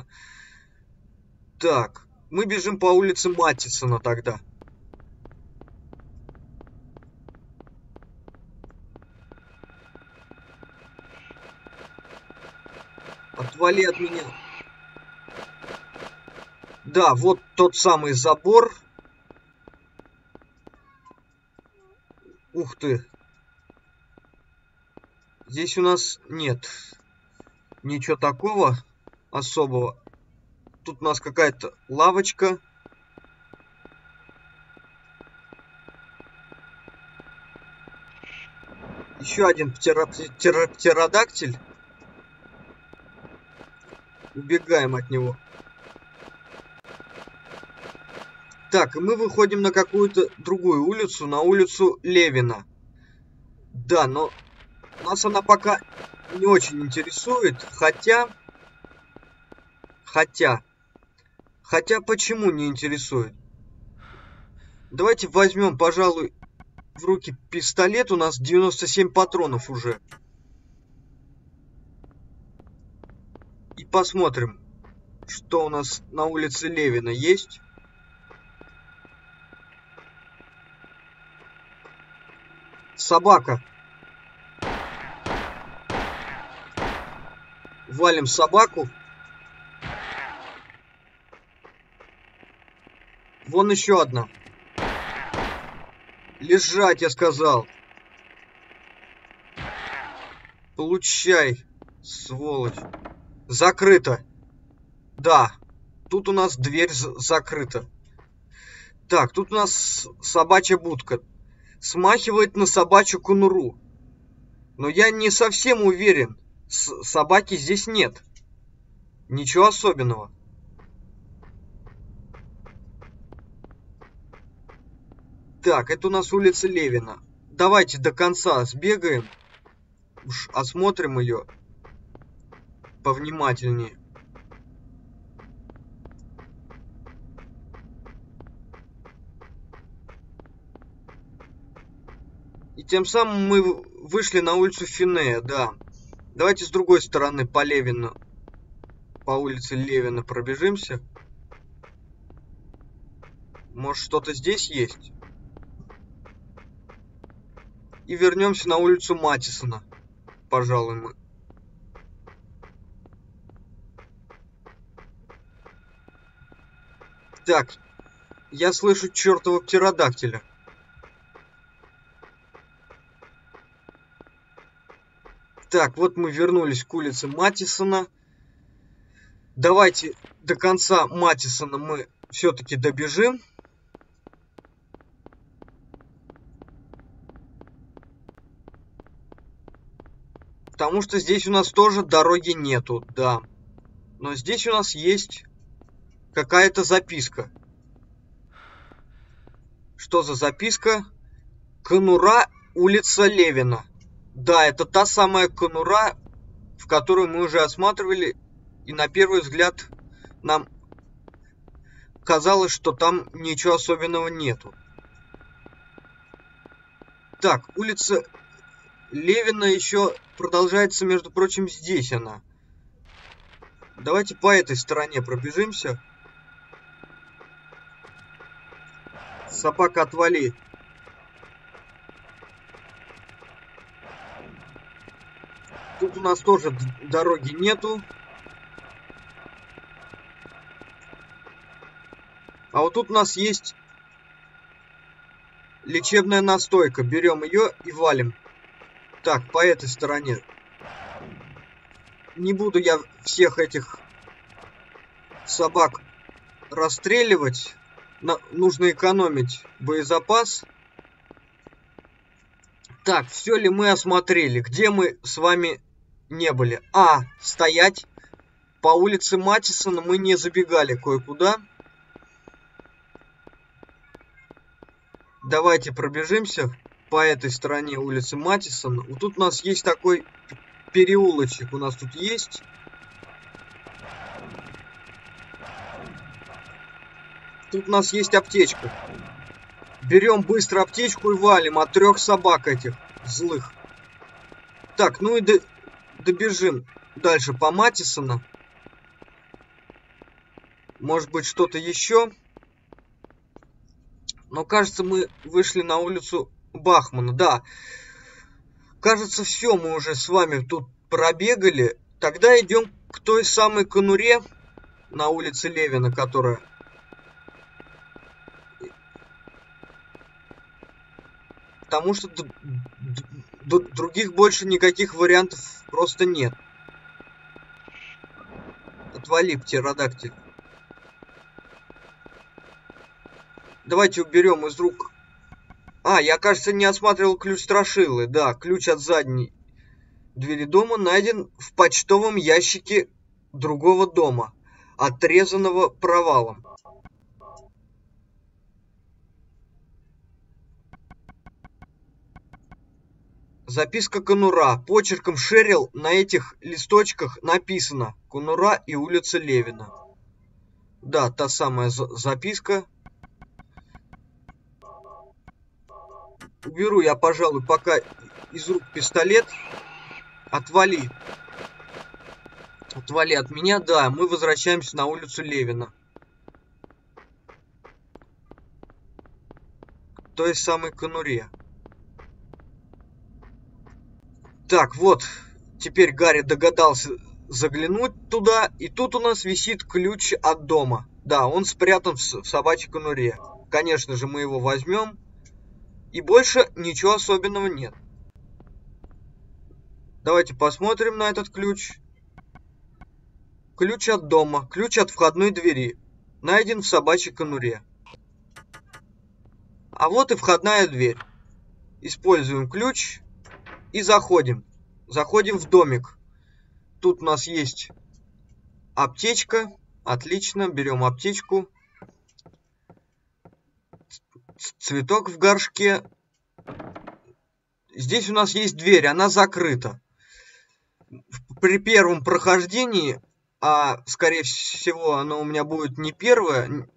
Так, мы бежим по улице Матисона тогда. Отвали от меня. Да, вот тот самый забор. Ух ты. Здесь у нас нет ничего такого особого. Тут у нас какая-то лавочка. Еще один птеродактиль. Убегаем от него. Так, и мы выходим на какую-то другую улицу, на улицу Левина. Да, но нас она пока не очень интересует, хотя почему не интересует? Давайте возьмем, пожалуй, в руки пистолет, у нас 97 патронов уже. И посмотрим, что у нас на улице Левина есть. Собака. Валим собаку. Вон еще одна. Лежать, я сказал. Получай, сволочь. Закрыто. Да, тут у нас дверь закрыта. Так, тут у нас собачья будка. Смахивает на собачью конуру. Но я не совсем уверен. Собаки здесь нет. Ничего особенного. Так, это у нас улица Левина. Давайте до конца сбегаем. Уж осмотрим ее повнимательнее. И тем самым мы вышли на улицу Финея, да. Давайте с другой стороны по Левину, по улице Левина пробежимся. Может, что-то здесь есть? И вернемся на улицу Матисона, пожалуй, мы. Так, я слышу чертова птеродактиля. Так, вот мы вернулись к улице Матисона. Давайте до конца Матисона мы все-таки добежим. Потому что здесь у нас тоже дороги нету, да. Но здесь у нас есть какая-то записка. Что за записка? Конура, улица Левина. Да, это та самая конура, в которую мы уже осматривали. И на первый взгляд нам казалось, что там ничего особенного нету. Так, улица Левина еще продолжается, между прочим, здесь она. Давайте по этой стороне пробежимся. Собака, отвали. Тут у нас тоже дороги нету. А вот тут у нас есть лечебная настойка. Берем ее и валим. Так, по этой стороне. Не буду я всех этих собак расстреливать. Нужно экономить боезапас. Так, все ли мы осмотрели? Где мы с вами не были? Стоять. По улице Матисона мы не забегали кое-куда. Давайте пробежимся по этой стороне улицы Матисона. Вот тут у нас есть такой переулочек. У нас тут есть. Тут у нас есть аптечка. Берем быстро аптечку и валим от 3 собак этих злых. Так, ну и добежим дальше по Матисона. Может быть, что-то еще. Но, кажется, мы вышли на улицу Бахмана. Да, кажется, все мы уже с вами тут пробегали. Тогда идем к той самой конуре на улице Левина, которая... Потому что других больше никаких вариантов просто нет. Отвали, птеродактиль. Давайте уберем из рук... я, кажется, не осматривал ключ страшилы. Да, ключ от задней двери дома найден в почтовом ящике другого дома, отрезанного провалом. Записка конура. Почерком Шерил на этих листочках написано «Конура и улица Левина». Да, та самая записка. Уберу я, пожалуй, пока из рук пистолет. Отвали. Отвали от меня. Да, мы возвращаемся на улицу Левина. К той самой конуре. Так, вот. Теперь Гарри догадался заглянуть туда. И тут у нас висит ключ от дома. Да, он спрятан в собачьей конуре. Конечно же, мы его возьмем. И больше ничего особенного нет. Давайте посмотрим на этот ключ. Ключ от дома. Ключ от входной двери. Найден в собачьей конуре. А вот и входная дверь. Используем ключ и заходим. Заходим в домик. Тут у нас есть аптечка. Отлично, берем аптечку. Цветок в горшке. Здесь у нас есть дверь, она закрыта. При первом прохождении, скорее всего, оно у меня будет не первое,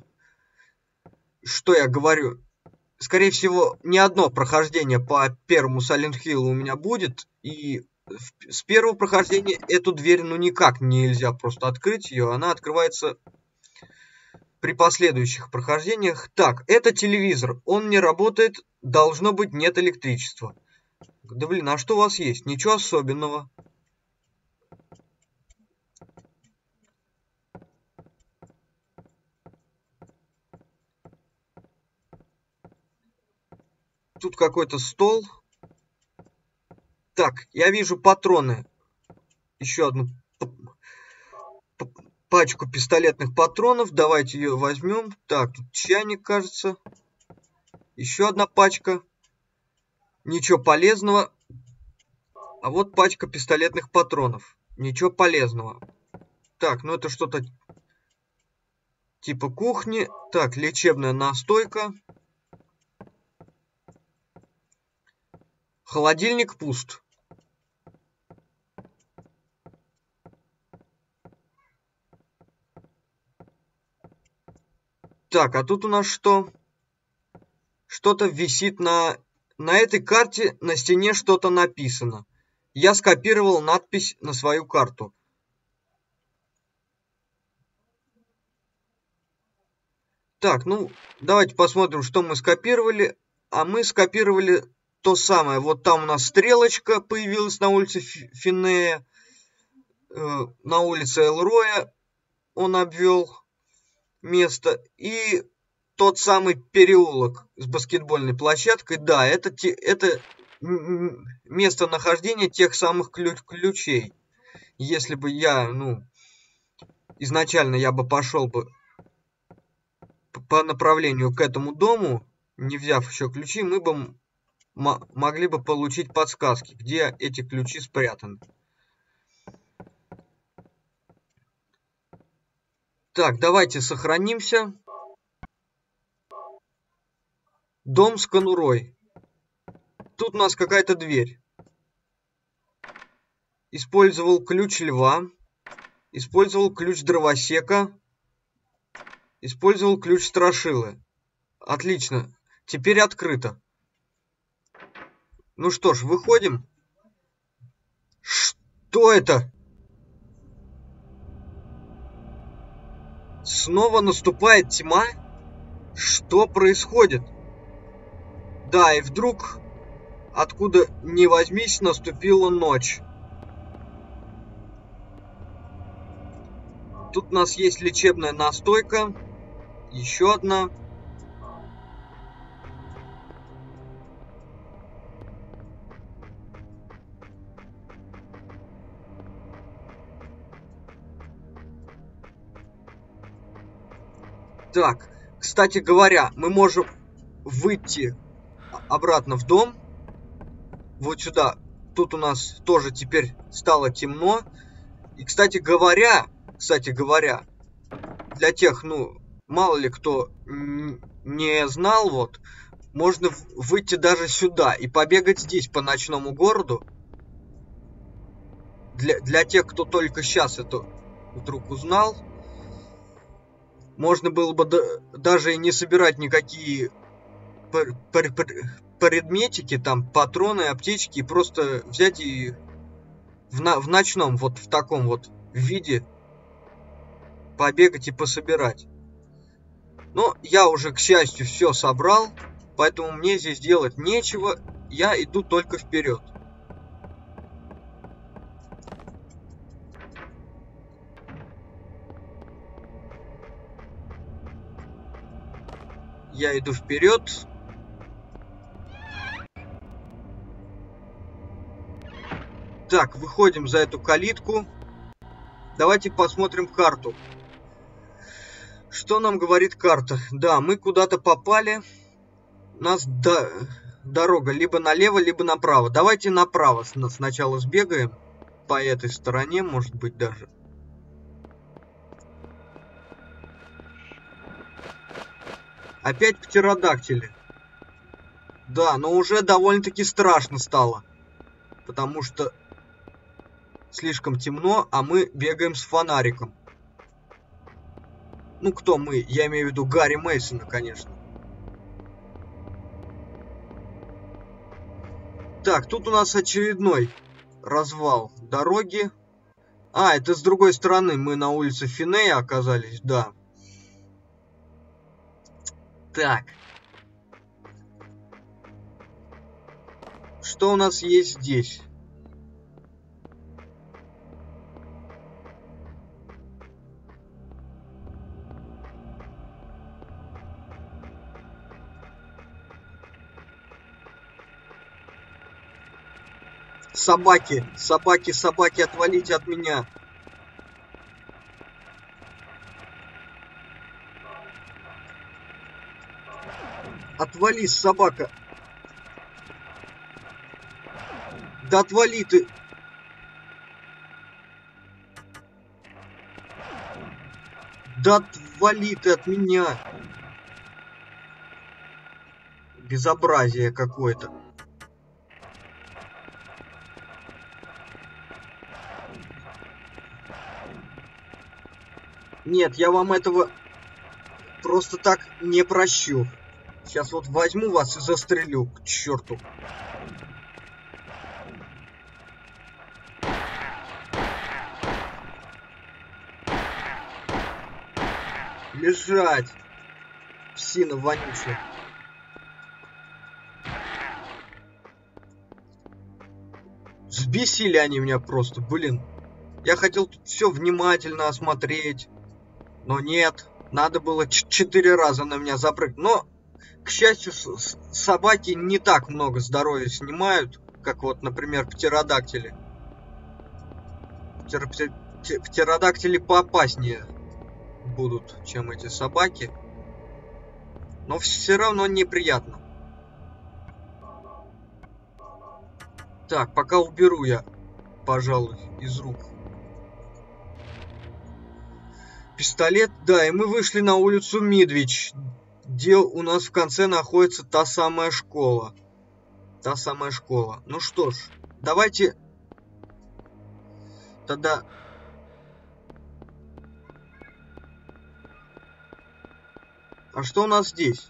что я говорю, скорее всего, не одно прохождение по первому Silent Hill у меня будет, и с первого прохождения эту дверь, никак нельзя просто открыть ее, она открывается при последующих прохождениях. Так, это телевизор, он не работает, должно быть нет электричества. Да блин, а что у вас есть? Ничего особенного. Тут какой-то стол. Так, я вижу патроны. Еще одну пачку пистолетных патронов. Давайте ее возьмем. Так, тут чайник, кажется. Еще одна пачка. Ничего полезного. А вот пачка пистолетных патронов. Ничего полезного. Так, это что-то типа кухни. Так, лечебная настойка. Холодильник пуст. Так, а тут у нас что? Что-то висит на этой карте, на стене что-то написано. Я скопировал надпись на свою карту. Так, давайте посмотрим, что мы скопировали. А мы скопировали то самое. Вот там у нас стрелочка появилась на улице Финнея. На улице Элроя он обвел место. И тот самый переулок с баскетбольной площадкой. Да, это местонахождение тех самых ключей. Если бы я, изначально я бы пошел бы по направлению к этому дому, не взяв еще ключи, мы бы могли бы получить подсказки, где эти ключи спрятаны. Так, давайте сохранимся. Дом с конурой. Тут у нас какая-то дверь. Использовал ключ льва. Использовал ключ дровосека. Использовал ключ страшилы. Отлично. Теперь открыто. Ну что ж, выходим. Что это? Снова наступает тьма? Что происходит? Да, и вдруг, откуда ни возьмись, наступила ночь. Тут у нас есть лечебная настойка. Еще одна. Так, кстати говоря, мы можем выйти обратно в дом. Вот сюда. Тут у нас тоже теперь стало темно. И, кстати говоря, для тех, мало ли кто не знал, вот, можно выйти даже сюда и побегать здесь по ночному городу. Для тех, кто только сейчас это вдруг узнал, можно было бы даже и не собирать никакие предметики, там, патроны, аптечки, и просто взять и в ночном, вот в таком вот виде побегать и пособирать. Но я уже, к счастью, все собрал, поэтому мне здесь делать нечего, я иду только вперед. Я иду вперед. Так, выходим за эту калитку. Давайте посмотрим карту. Что нам говорит карта? Да, мы куда-то попали. У нас дорога либо налево, либо направо. Давайте направо сначала сбегаем. По этой стороне, может быть, даже. Опять птеродактили. Да, но уже довольно-таки страшно стало. Потому что слишком темно, а мы бегаем с фонариком. Ну, кто мы? Я имею в виду Гарри Мейсона, конечно. Так, тут у нас очередной развал дороги. А, это с другой стороны. Мы на улице Финея оказались, да. Так. Что у нас есть здесь? Собаки, собаки, собаки, отвалите от меня. Отвались, собака. Да отвали ты. Да отвали ты от меня. Безобразие какое-то. Нет, я вам этого просто так не прощу. Сейчас вот возьму вас и застрелю к черту. Лежать. Псина вонючая. Взбесили они меня просто, блин. Я хотел тут все внимательно осмотреть. Но нет, надо было 4 раза на меня запрыгнуть. Но, к счастью, собаки не так много здоровья снимают, как вот, например, птеродактили. Птеродактили поопаснее будут, чем эти собаки. Но все равно неприятно. Так, пока уберу я, пожалуй, из рук пистолет. Да, и мы вышли на улицу Мидвич, где у нас в конце находится та самая школа. Та самая школа. Ну что ж, давайте тогда... А что у нас здесь?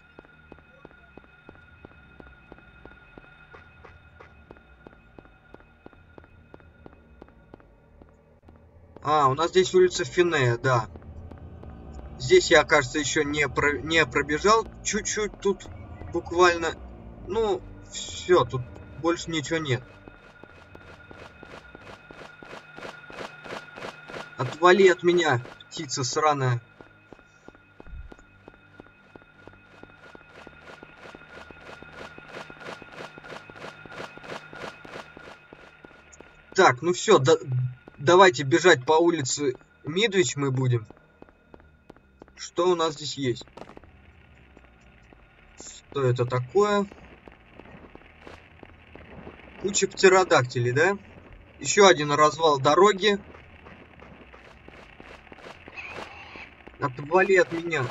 А, у нас здесь улица Финея, да. Здесь я, кажется, еще не пробежал. Чуть-чуть тут буквально... Ну, все, тут больше ничего нет. Отвали от меня, птица сраная. Так, ну все, давайте бежать по улице Мидвич мы будем. Что у нас здесь есть? Что это такое? Куча птеродактилей, да? Еще один развал дороги. Отвали от меня.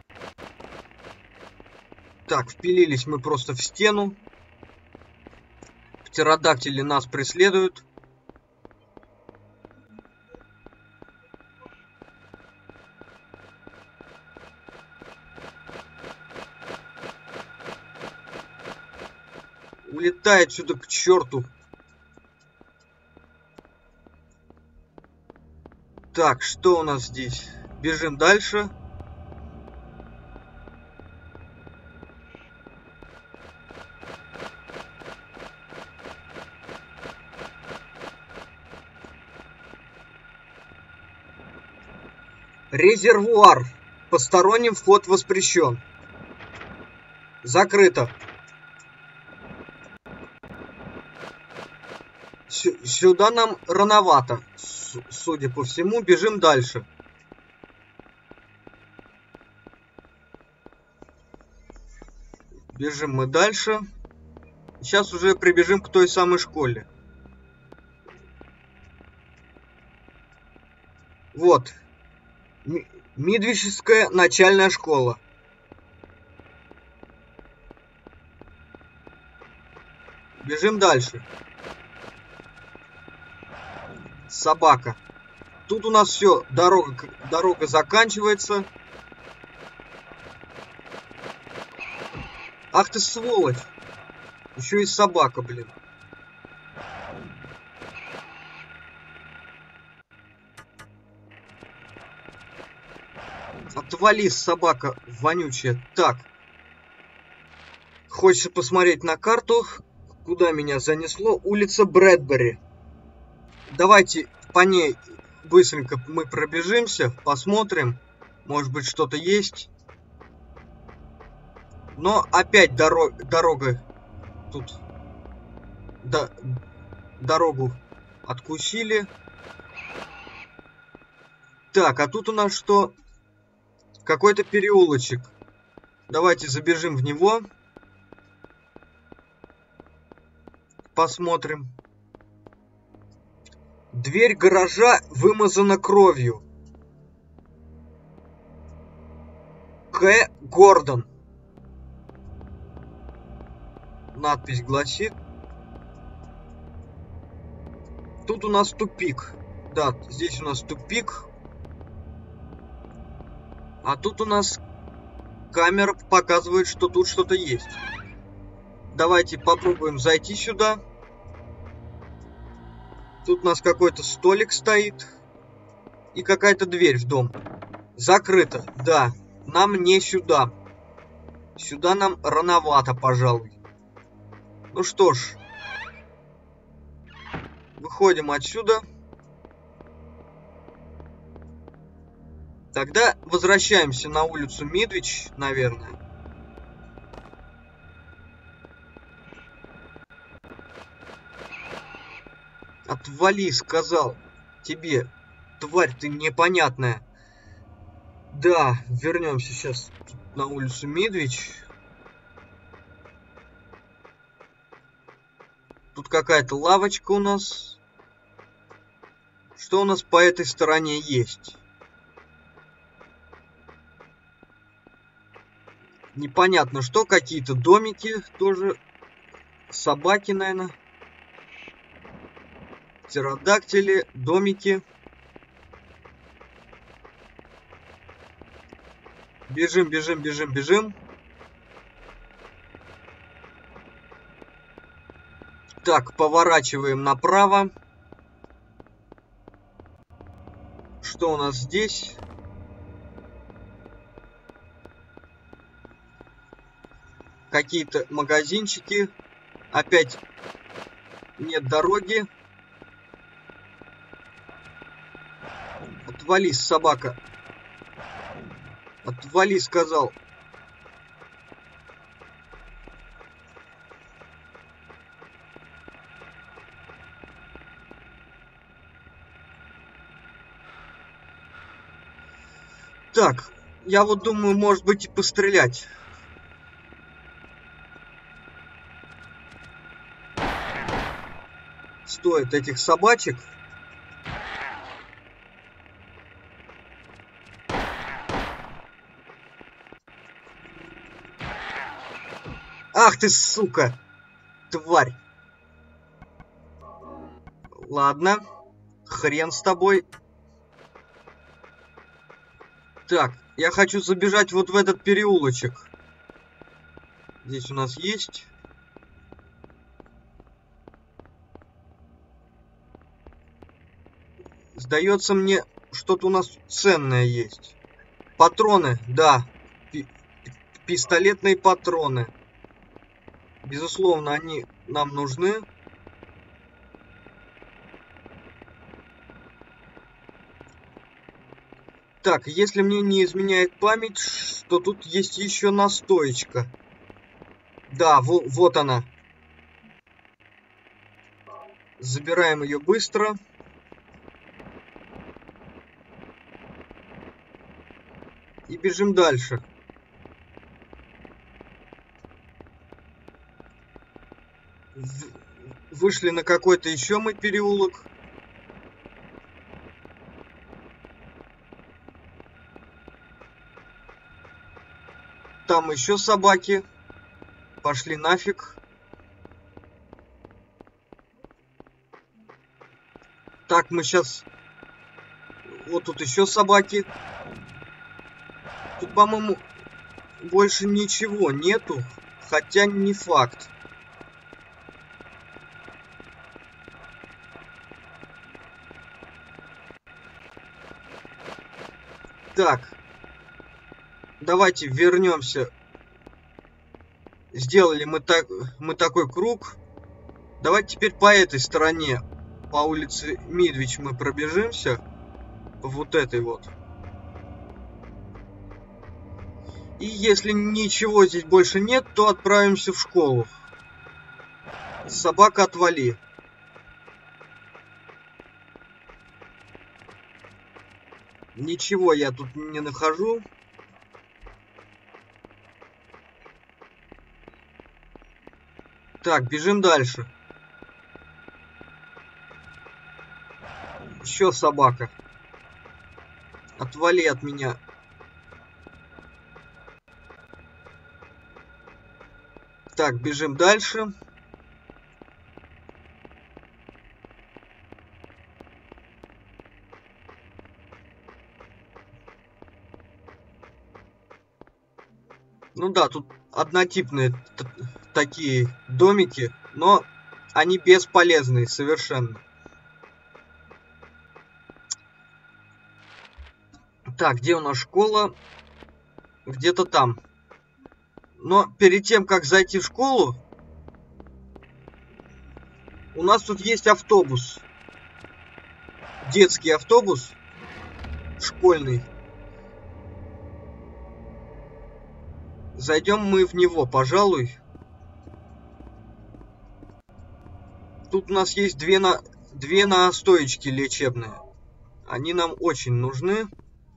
Так, впилились мы просто в стену. Птеродактили нас преследуют. Улетай отсюда к черту. Так, что у нас здесь? Бежим дальше. Резервуар. Посторонним вход воспрещен. Закрыто. Сюда нам рановато, судя по всему. Бежим дальше. Бежим мы дальше. Сейчас уже прибежим к той самой школе. Вот. Мидвичская начальная школа. Бежим дальше. Собака. Тут у нас все, дорога заканчивается. Ах ты сволочь. Еще и собака, блин. Отвали, собака вонючая. Так. Хочется посмотреть на карту, куда меня занесло. Улица Брэдбери. Давайте по ней быстренько мы пробежимся, посмотрим. Может быть, что-то есть. Но опять дорога тут. Дорогу откусили. Так, а тут у нас что? Какой-то переулочек. Давайте забежим в него. Посмотрим. Дверь гаража вымазана кровью. К. Гордон. Надпись гласит. Тут у нас тупик. Да, здесь у нас тупик. А тут у нас камера показывает, что тут что-то есть. Давайте попробуем зайти сюда. Тут у нас какой-то столик стоит. И какая-то дверь в дом. Закрыто, да. Нам не сюда. Сюда нам рановато, пожалуй. Ну что ж. Выходим отсюда. Тогда возвращаемся на улицу Мидвич, наверное. Отвали, сказал тебе, тварь ты непонятная. Да, вернемся сейчас на улицу Мидвич. Тут какая-то лавочка у нас. Что у нас по этой стороне есть? Непонятно что, какие-то домики тоже. Собаки, наверное. Птеродактили, домики. Бежим, бежим, бежим, бежим. Так, поворачиваем направо. что у нас здесь? Какие-то магазинчики. Опять нет дороги. Отвались, собака. Отвали, сказал. Так, я вот думаю, может быть, и пострелять. Стоит этих собачек. Ах ты, сука! Тварь! Ладно, хрен с тобой. Так, я хочу забежать вот в этот переулочек. Здесь у нас есть. Сдается мне, что-то у нас ценное есть. Патроны, да. Пистолетные патроны. Безусловно, они нам нужны. Так, если мне не изменяет память, что тут есть еще настоечка. Да, вот она. Забираем ее быстро. И бежим дальше. Вышли на какой-то еще мы переулок. Там еще собаки. Пошли нафиг. Так, мы сейчас... Вот тут еще собаки. Тут, по-моему, больше ничего нету. Хотя не факт. Так. Давайте вернемся. Сделали мы такой круг. Давайте теперь по этой стороне. По улице Медведь мы пробежимся. Вот этой вот. И если ничего здесь больше нет, то отправимся в школу. Собака, отвали. Ничего я тут не нахожу. Так, бежим дальше. Еще собака. Отвали от меня. Так, бежим дальше. Ну да, тут однотипные такие домики, но они бесполезные совершенно. Так, где у нас школа? Где-то там. Но перед тем, как зайти в школу, у нас тут есть автобус. Детский автобус. Школьный. Зайдем мы в него, пожалуй. Тут у нас есть две настоечки лечебные. Они нам очень нужны.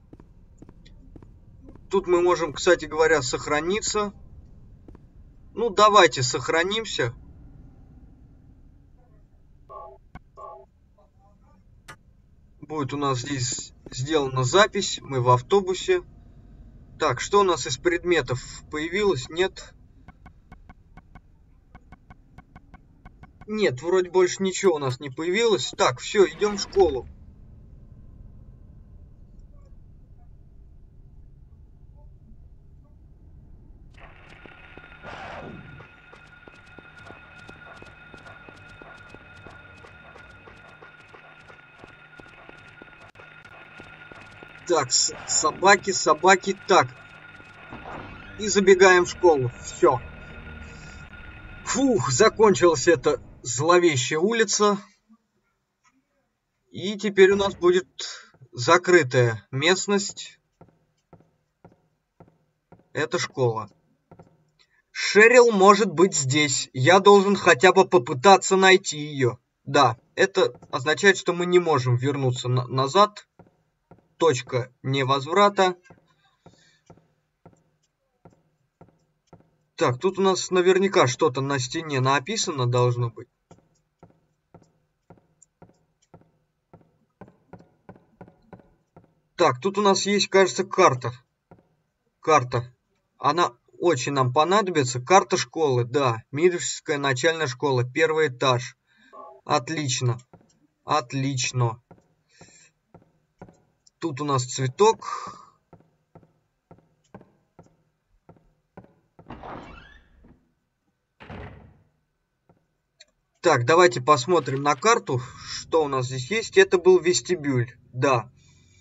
Тут мы можем, кстати говоря, сохраниться. Ну, давайте сохранимся. Будет у нас здесь сделана запись. Мы в автобусе. Так, что у нас из предметов появилось? Нет. Нет, вроде больше ничего у нас не появилось. Так, все, идем в школу. Так, собаки, собаки, так. И забегаем в школу. Все. Фух, закончилась эта зловещая улица. И теперь у нас будет закрытая местность. Это школа. Шерил может быть здесь. Я должен хотя бы попытаться найти ее. Да, это означает, что мы не можем вернуться назад. Точка невозврата. Так, тут у нас наверняка что-то на стене написано должно быть. Так, тут у нас есть, кажется, карта. Карта. Она очень нам понадобится. Карта школы, да. Мидовская начальная школа, первый этаж. Отлично. Отлично. Тут у нас цветок. Так, давайте посмотрим на карту, что у нас здесь есть. Это был вестибюль, да.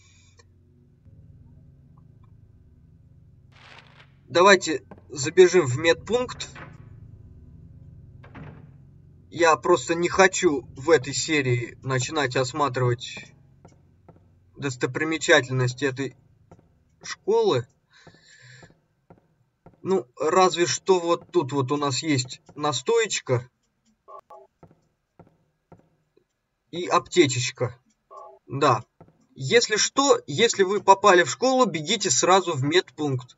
Давайте забежим в медпункт. Я просто не хочу в этой серии начинать осматривать достопримечательности этой школы. Ну, разве что вот тут вот у нас есть настоечка и аптечечка. Да. Если что, если вы попали в школу, бегите сразу в медпункт.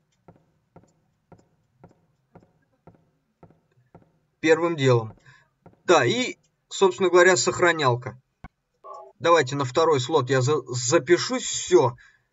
Первым делом. Да, и, собственно говоря, сохранялка. Давайте на второй слот я запишусь. Все.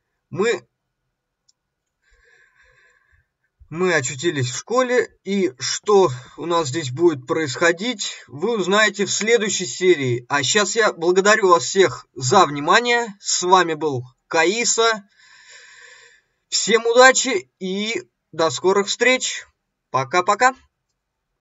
Мы очутились в школе, и что у нас здесь будет происходить, вы узнаете в следующей серии. А сейчас я благодарю вас всех за внимание. С вами был Каиса. Всем удачи и до скорых встреч. Пока-пока.